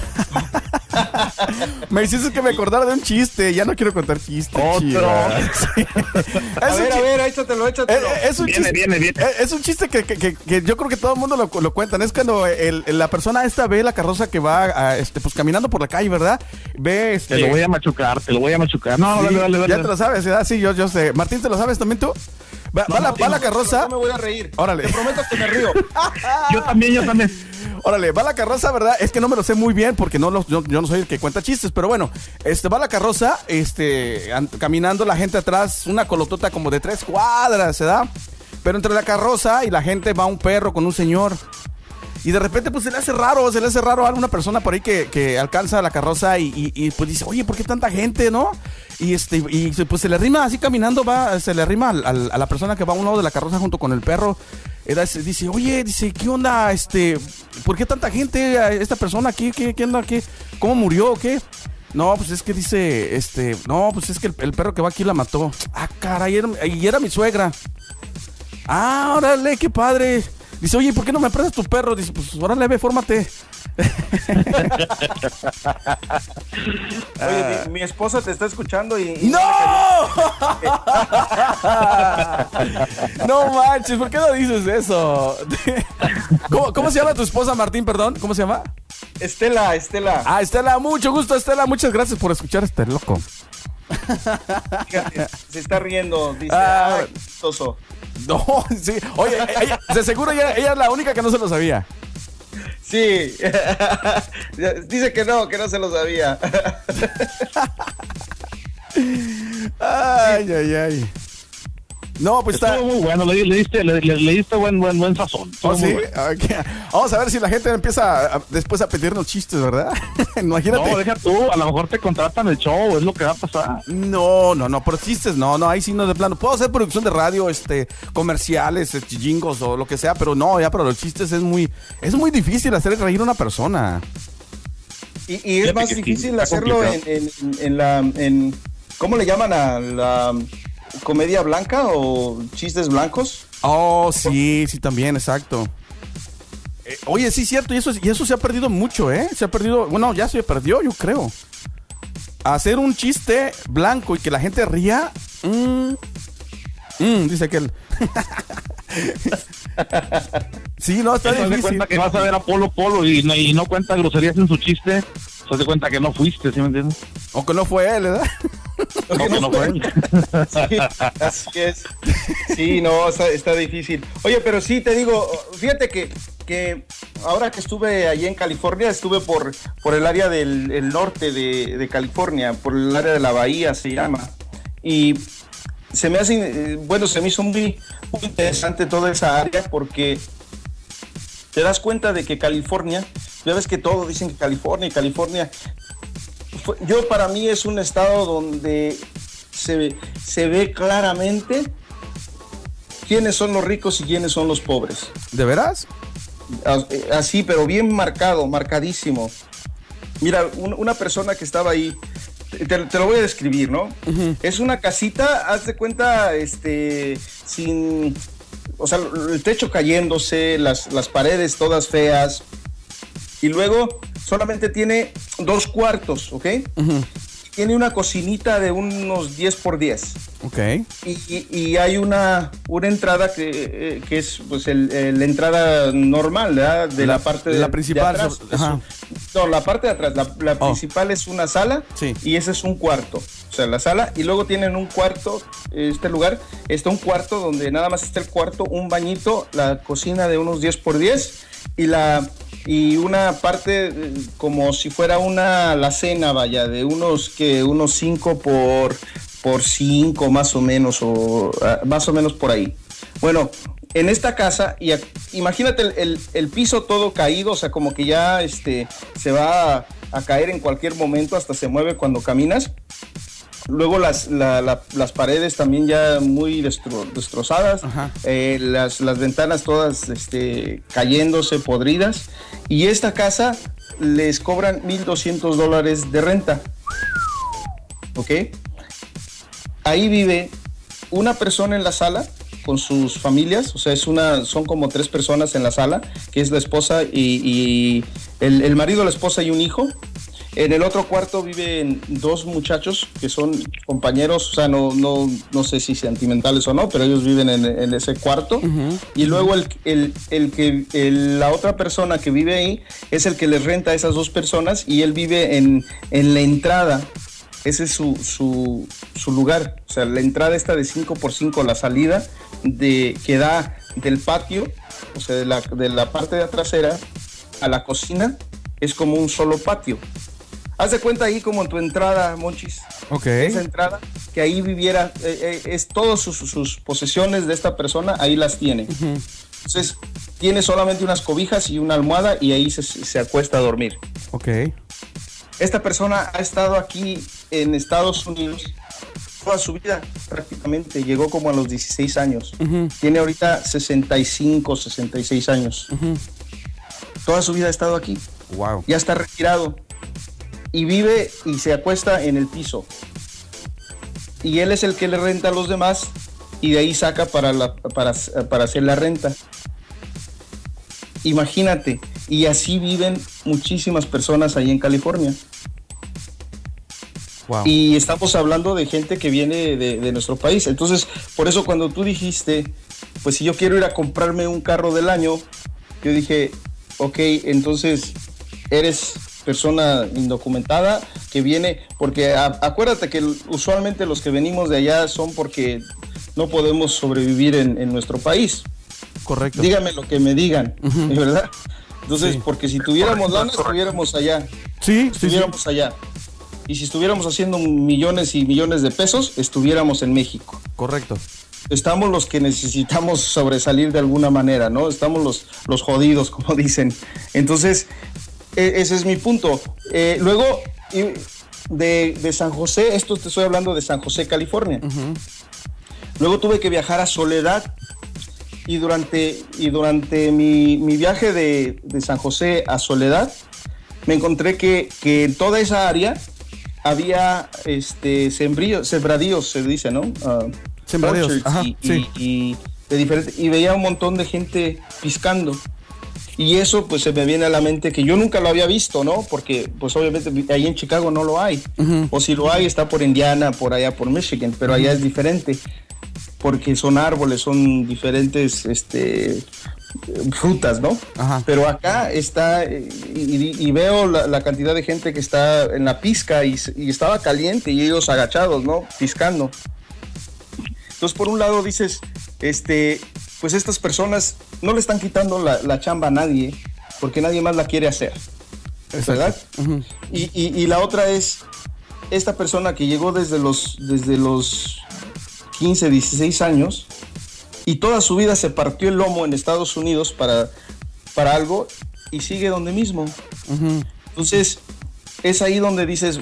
Me hiciste que me acordara de un chiste. Ya no quiero contar chistes. Otro. chivas. Sí. A Es un ver, a chi- ver, échatelo, eh, échatelo. eh, es un Viene, chiste, viene, viene. eh, es un chiste que, que- que- que yo creo que todo el mundo lo, lo cuentan. Es cuando el- la persona esta ve la carroza que va a, este, pues caminando por la calle, ¿verdad? Ve este. Te lo voy a machucar, te lo voy a machucar. No, Sí, dale, dale, dale. ya te lo sabes, ¿verdad? Sí, yo, yo sé. Martín, ¿te lo sabes también tú? Va, va la, va la carroza. No me voy a reír. Órale. Te prometo que me río. Yo también, yo también. Órale, va la carroza, ¿verdad? Es que no me lo sé muy bien porque no lo- yo, yo no soy el que cuenta chistes, pero bueno, este va la carroza, este, an- caminando la gente atrás, una colotota como de tres cuadras, ¿verdad? Pero entre la carroza y la gente va un perro con un señor. Y de repente pues se le hace raro, se le hace raro a una persona por ahí que, que alcanza la carroza y, y- y, pues dice, oye, ¿por qué tanta gente, no? Y este y se- pues se le arrima así caminando, va, se le arrima al- al- a la persona que va a un lado de la carroza junto con el perro. Era ese- dice, oye, dice, ¿qué onda? Este, ¿por qué tanta gente? a Esta persona aquí, ¿qué, qué onda? ¿Qué? ¿Cómo murió o qué? No, pues es que dice, este, no, pues es que el, el perro que va aquí la mató. Ah, caray, era- y era mi suegra. Ah, órale, qué padre. Dice, oye, ¿por qué no me prestas tu perro? Dice, pues órale, ve, fórmate. Oye, mi, mi esposa te está escuchando y... y ¡No! No manches, ¿por qué no dices eso? ¿Cómo, cómo se llama tu esposa, Martín? Perdón, ¿cómo se llama? Estela, Estela. Ah, Estela, mucho gusto, Estela. Muchas gracias por escuchar a este loco. Fíjate, se está riendo, dice, Ah. ah, qué chistoso. No, sí. Oye, ella, de seguro ella, ella es la única que no se lo sabía. Sí, dice que no, que no se lo sabía. Ay, ay, ay. No, pues está. Estuvo muy bueno, le, le diste, le, le, le diste buen, buen, buen sazón. Estuvo ¿Oh, muy sí? bueno. Okay. Vamos a ver si la gente empieza a- después a pedirnos chistes, ¿verdad? Imagínate. No, deja tú, a lo mejor te contratan el show, es lo que va a pasar. No, no, no, por chistes, no, no, ahí sí no de plano. Puedo hacer producción de radio, este, comerciales, este, jingles o lo que sea, pero no, ya para los chistes es muy, es muy difícil hacer reír a una persona. Y, y es Fíjate más que sí, difícil está hacerlo en, complicado. en, en la, en, ¿cómo le llaman a la comedia blanca o chistes blancos? Oh, sí, sí, también, exacto. Eh, oye, sí, cierto, y eso, y eso se ha perdido mucho, ¿eh? Se ha perdido, bueno, ya se perdió, yo creo. Hacer un chiste blanco y que la gente ría, mm, mm, dice aquel. Sí, no, está Te das difícil. cuenta que vas a ver a Polo Polo y no, y no cuenta groserías en su chiste, te das cuenta que no fuiste, ¿sí me entiendes? O que no fue él, ¿verdad? No, que no fue él. Sí, así es. Sí, no, está, está difícil. Oye, pero sí, te digo, fíjate que, que ahora que estuve allí en California, estuve por, por el área del el norte de, de California, por el área de la bahía se llama. Y se me hace, eh, bueno, se me hizo muy, muy interesante toda esa área porque te das cuenta de que California, ya ves que todos dicen que California, California, fue- yo para mí es un estado donde se, se ve claramente quiénes son los ricos y quiénes son los pobres. ¿De veras? As- eh, Así, pero bien marcado, marcadísimo. Mira, un- una persona que estaba ahí, te, te lo voy a describir, ¿no? Es una casita, haz de cuenta, este, sin, o sea, el techo cayéndose, las, las paredes todas feas, y luego solamente tiene dos cuartos, ¿ok? Tiene una cocinita de unos diez por diez. Ok. Y, y- y hay una, una entrada que, eh, que es pues el, el- la entrada normal, ¿verdad? De la, La- parte de, la principal, de atrás. sobre- ajá. Es un- no, la parte de atrás. La, la Oh. principal es una sala Sí. y ese es un cuarto. O sea, la sala. Y luego tienen un cuarto, este lugar, está un cuarto donde nada más está el cuarto, un bañito, la cocina de unos diez por diez y la... Y una parte eh, como si fuera una alacena, vaya, de unos que unos cinco por por cinco más o menos, o ah, más o menos por ahí. Bueno, en esta casa, y a- imagínate el, el- el piso todo caído, o sea, como que ya este, se va a, a caer en cualquier momento, hasta se mueve cuando caminas. Luego las, la- la- las paredes también ya muy destro- destrozadas, Ajá. eh, las, las ventanas todas este, cayéndose, podridas. Y esta casa les cobran mil doscientos dólares de renta. ¿Ok? Ahí vive una persona en la sala con sus familias, o sea, es una, son como tres personas en la sala, que es la esposa y, y el, el marido, la esposa y un hijo. En el otro cuarto viven dos muchachos que son compañeros, o sea, no, no, no sé si sentimentales o no, pero ellos viven en, en ese cuarto. Y luego el, el, el que, el- la otra persona que vive ahí es el que les renta a esas dos personas y él vive en, en la entrada. Ese es su, su, su lugar. O sea, la entrada está de cinco por cinco, la salida de, que da del patio, o sea, de la, de la parte de trasera a la cocina, es como un solo patio. Haz de cuenta ahí como en tu entrada, Monchis. Ok. Esa entrada, que ahí viviera, eh, eh, es todas sus, sus posesiones de esta persona, ahí las tiene. Entonces, tiene solamente unas cobijas y una almohada y ahí se, se acuesta a dormir. Ok. Esta persona ha estado aquí en Estados Unidos toda su vida, prácticamente. Llegó como a los dieciséis años. Tiene ahorita sesenta y cinco, sesenta y seis años. Toda su vida ha estado aquí. Wow. Ya está retirado. Y vive y se acuesta en el piso. Y él es el que le renta a los demás y de ahí saca para, la, para, para hacer la renta. Imagínate. Y así viven muchísimas personas ahí en California. Wow. Y estamos hablando de gente que viene de, de nuestro país. Entonces, por eso cuando tú dijiste, pues si yo quiero ir a comprarme un carro del año, yo dije, ok, entonces eres persona indocumentada, que viene, porque a, acuérdate que usualmente los que venimos de allá son porque no podemos sobrevivir en, en nuestro país. Correcto. Dígame lo que me digan, uh-huh. ¿verdad? Entonces, sí. porque si tuviéramos lana, estuviéramos allá. Sí, estuviéramos sí, sí. allá. Y si estuviéramos haciendo millones y millones de pesos, estuviéramos en México. Correcto. Estamos los que necesitamos sobresalir de alguna manera, ¿no? Estamos los, los jodidos, como dicen. Entonces, e- ese es mi punto. Eh, luego, de, de San José, esto te estoy hablando de San José, California. Uh-huh. Luego tuve que viajar a Soledad. Y durante, y durante mi, mi viaje de, de San José a Soledad, me encontré que, que en toda esa área había este, sembríos, sembradíos, se dice, ¿no? Uh, Sembradíos, ajá, y, sí. y, y, de diferente, y veía un montón de gente piscando. Y eso pues se me viene a la mente que yo nunca lo había visto, ¿no? Porque pues obviamente ahí en Chicago no lo hay. Uh-huh. O si lo hay está por Indiana, por allá por Michigan, pero uh-huh. allá es diferente. Porque son árboles, son diferentes este, frutas, ¿no? Ajá. Pero acá está, y, y, y veo la, la cantidad de gente que está en la pizca y, y estaba caliente y ellos agachados, ¿no? Piscando. Entonces, por un lado dices, este, pues estas personas no le están quitando la, la chamba a nadie, porque nadie más la quiere hacer, ¿verdad? Uh-huh. Y, y, y la otra es, esta persona que llegó desde los, desde los quince, dieciséis años y toda su vida se partió el lomo en Estados Unidos para, para algo y sigue donde mismo. Uh-huh. Entonces, es ahí donde dices,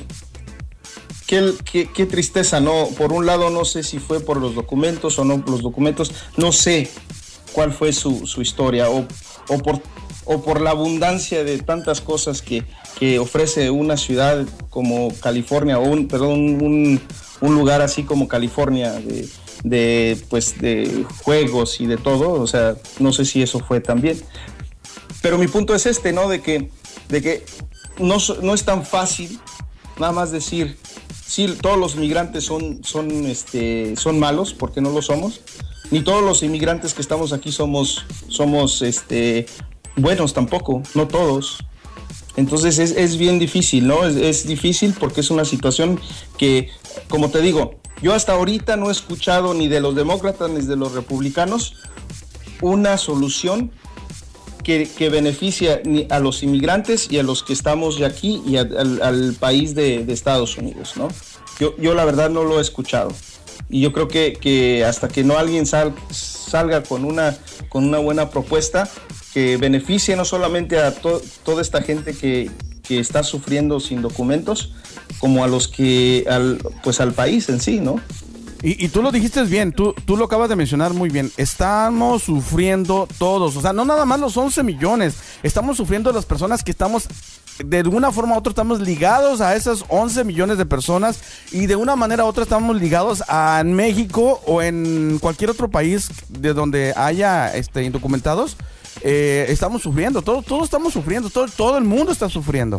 qué, qué, qué tristeza, ¿no? Por un lado, no sé si fue por los documentos o no los documentos, no sé cuál fue su, su historia o, o, por, o por la abundancia de tantas cosas que, que ofrece una ciudad como California o un, perdón, un un lugar así como California de, de pues de juegos y de todo, o sea, no sé si eso fue también, pero mi punto es este, ¿no? De que, de que no, no es tan fácil nada más decir, sí, todos los inmigrantes son, son, este, son malos, porque no lo somos, ni todos los inmigrantes que estamos aquí somos, somos este, buenos tampoco, no todos. Entonces es, es bien difícil, ¿no? Es, es difícil porque es una situación que, como te digo, yo hasta ahorita no he escuchado ni de los demócratas ni de los republicanos una solución que, que beneficie a los inmigrantes y a los que estamos ya aquí y a, al, al país de, de Estados Unidos, ¿no? Yo, yo la verdad no lo he escuchado. Y yo creo que, que hasta que no alguien sal, salga con una, con una buena propuesta que beneficie no solamente a to, toda esta gente que, que está sufriendo sin documentos, como a los que, al, pues al país en sí, ¿no? Y, y tú lo dijiste bien, tú, tú lo acabas de mencionar muy bien, estamos sufriendo todos, o sea, no nada más los once millones, estamos sufriendo las personas que estamos, de alguna forma u otra estamos ligados a esas once millones de personas y de una manera u otra estamos ligados a México o en cualquier otro país de donde haya este, indocumentados. Eh, estamos sufriendo, todos, todos estamos sufriendo, todo, todo el mundo está sufriendo.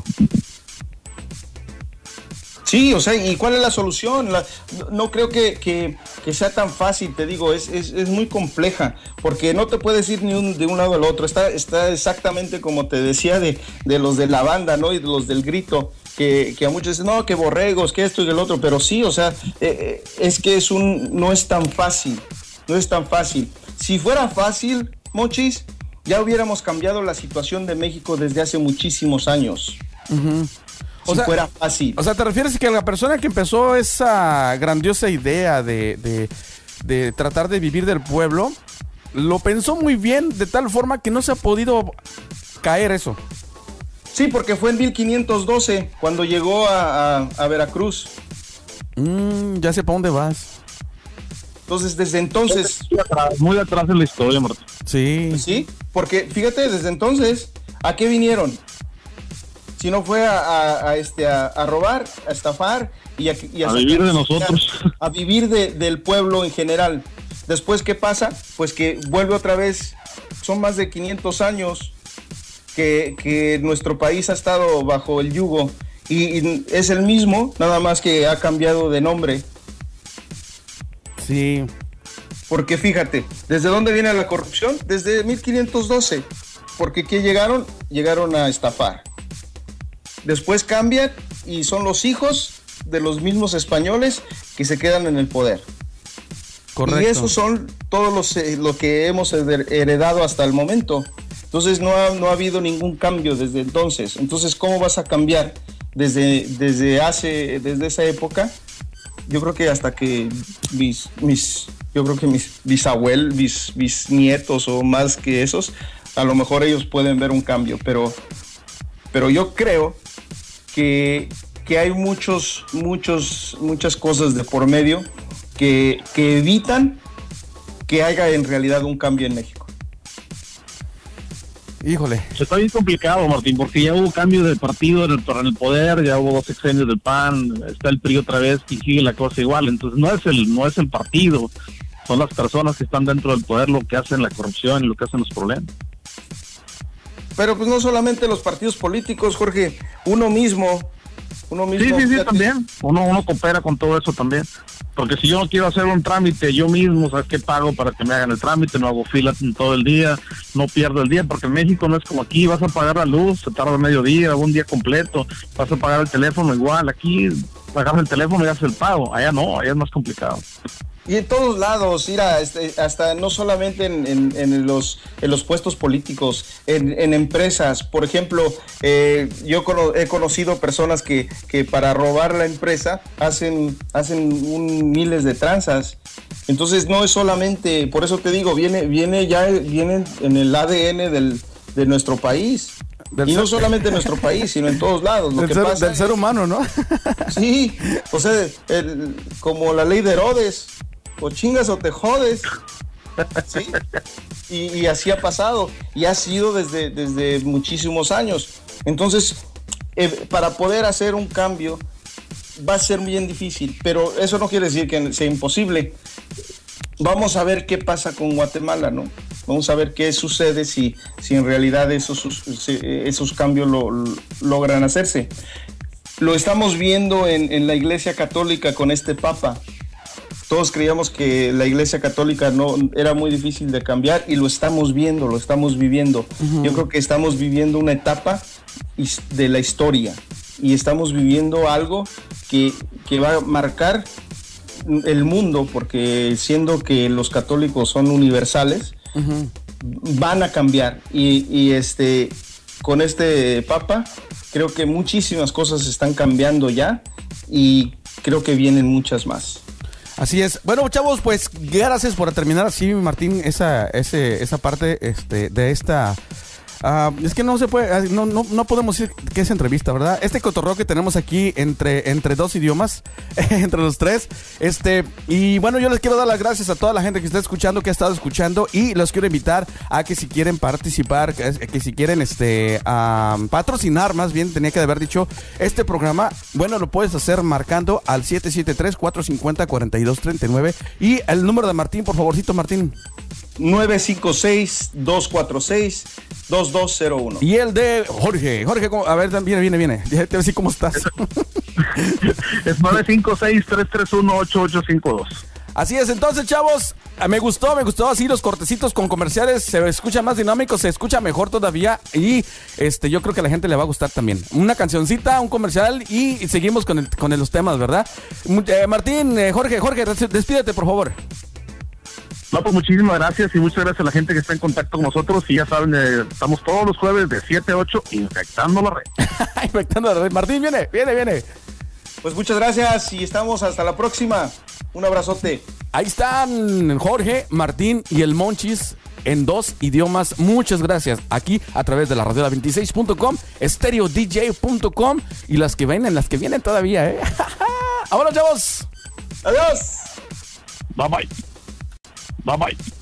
Sí, o sea, ¿y cuál es la solución? La, no creo que, que, que sea tan fácil, te digo, es, es, es muy compleja, porque no te puedes ir ni un, de un lado al otro, está, está exactamente como te decía de, de los de la banda, ¿no? Y de los del grito, que, que a muchos dicen, no, que borregos, que esto y el otro, pero sí, o sea, eh, es que es un, no es tan fácil, no es tan fácil. Si fuera fácil, Mochis, ya hubiéramos cambiado la situación de México desde hace muchísimos años. Uh-huh. Si o sea, fuera fácil. O sea, ¿te refieres a que la persona que empezó esa grandiosa idea de, de, de tratar de vivir del pueblo, lo pensó muy bien de tal forma que no se ha podido caer eso? Sí, porque fue en mil quinientos doce cuando llegó a, a, a Veracruz. Mm, ya sé para dónde vas. Entonces, desde entonces... Muy atrás, muy atrás en la historia, Martín. Sí. Sí, porque fíjate, desde entonces, ¿a qué vinieron? Si no fue a, a, a, este, a, a robar, a estafar y a, y a, a vivir de nosotros. A vivir de, del pueblo en general. Después, ¿qué pasa? Pues que vuelve otra vez, son más de quinientos años que, que nuestro país ha estado bajo el yugo y, y es el mismo, nada más que ha cambiado de nombre. Sí. Porque fíjate, ¿desde dónde viene la corrupción? Desde mil quinientos doce. Porque ¿qué llegaron? Llegaron a estafar. Después cambian y son los hijos de los mismos españoles que se quedan en el poder. Correcto. Y esos son todos los eh, lo que hemos heredado hasta el momento. Entonces no ha, no ha habido ningún cambio desde entonces. Entonces, ¿cómo vas a cambiar desde, desde hace, desde esa época? Yo creo que hasta que mis, mis yo creo que mis bisabuelos, mis, mis nietos o más que esos, a lo mejor ellos pueden ver un cambio, pero, pero yo creo que, que hay muchos, muchos, muchas cosas de por medio que, que evitan que haya en realidad un cambio en México. Híjole. Está bien complicado, Martín, porque ya hubo cambio de partido en el, en el poder, ya hubo dos sexenios del P A N, está el P R I otra vez y sigue la cosa igual. Entonces no es el no es el partido, son las personas que están dentro del poder lo que hacen la corrupción y lo que hacen los problemas. Pero pues no solamente los partidos políticos, Jorge, uno mismo, uno mismo. Sí, sí, sí, también. Uno, uno coopera con todo eso también. Porque si yo no quiero hacer un trámite yo mismo, ¿sabes qué? Pago para que me hagan el trámite, no hago fila todo el día, no pierdo el día, porque en México no es como aquí, vas a pagar la luz, se tarda medio día, un día completo, vas a pagar el teléfono igual, aquí pagas el teléfono y haces el pago, allá no, allá es más complicado. Y en todos lados, mira, este, hasta no solamente en, en, en, los, en los puestos políticos, en, en empresas. Por ejemplo, eh, yo cono, he conocido personas que, que para robar la empresa hacen, hacen un, miles de tranzas. Entonces no es solamente, por eso te digo, viene, viene ya viene en el A D N del, de nuestro país. Del y no solamente en nuestro país, sino en todos lados. Lo del que ser, pasa del es, ser humano, ¿no? Sí, o sea, el, como la ley de Herodes. O chingas o te jodes, ¿sí? Y, y así ha pasado, y ha sido desde, desde muchísimos años. Entonces, eh, para poder hacer un cambio va a ser bien difícil, pero eso no quiere decir que sea imposible. Vamos a ver qué pasa con Guatemala, ¿no? Vamos a ver qué sucede si, si en realidad esos, esos cambios lo, lo, logran hacerse. Lo estamos viendo en, en la Iglesia Católica con este Papa. Todos creíamos que la Iglesia Católica no era muy difícil de cambiar y lo estamos viendo, lo estamos viviendo. Uh-huh. Yo creo que estamos viviendo una etapa de la historia y estamos viviendo algo que, que va a marcar el mundo, porque siendo que los católicos son universales, uh-huh. van a cambiar y, y este, con este Papa creo que muchísimas cosas están cambiando ya y creo que vienen muchas más. Así es. Bueno, chavos, pues gracias por terminar así, Martín, esa, ese, esa parte este, de esta... Uh, es que no se puede, no, no, no podemos decir que es entrevista, ¿verdad? Este cotorreo que tenemos aquí entre, entre dos idiomas, entre los tres. Este, y bueno, yo les quiero dar las gracias a toda la gente que está escuchando, que ha estado escuchando, y los quiero invitar a que si quieren participar, que, que si quieren este um, patrocinar, más bien tenía que haber dicho, este programa, bueno, lo puedes hacer marcando al siete siete tres, cuatro cinco cero, cuatro dos tres nueve. Y el número de Martín, por favorcito, Martín. nueve cinco seis, dos cuatro seis, dos dos cero uno. Y el de Jorge. Jorge, a ver, viene, viene, viene. Déjate ver si cómo estás. Es nueve cinco seis, tres tres uno, ocho ocho cinco dos. Así es, entonces, chavos, me gustó, me gustó así los cortecitos con comerciales, se escucha más dinámico, se escucha mejor todavía y este yo creo que a la gente le va a gustar también. Una cancioncita, un comercial y, y seguimos con, el, con el, los temas, ¿verdad? Eh, Martín, eh, Jorge, Jorge, despídete, por favor. No, pues muchísimas gracias y muchas gracias a la gente que está en contacto con nosotros y ya saben, eh, estamos todos los jueves de siete a ocho infectando la red. Infectando la red. Martín, viene, viene, viene. Pues muchas gracias y estamos hasta la próxima. Un abrazote. Ahí están Jorge, Martín y el Monchis en dos idiomas. Muchas gracias. Aquí a través de la radiola veintiséis punto com, stereo d j punto com y las que vienen, las que vienen todavía, ¿eh? ¡Vámonos, chavos! ¡Adiós! Bye bye. Bye bye.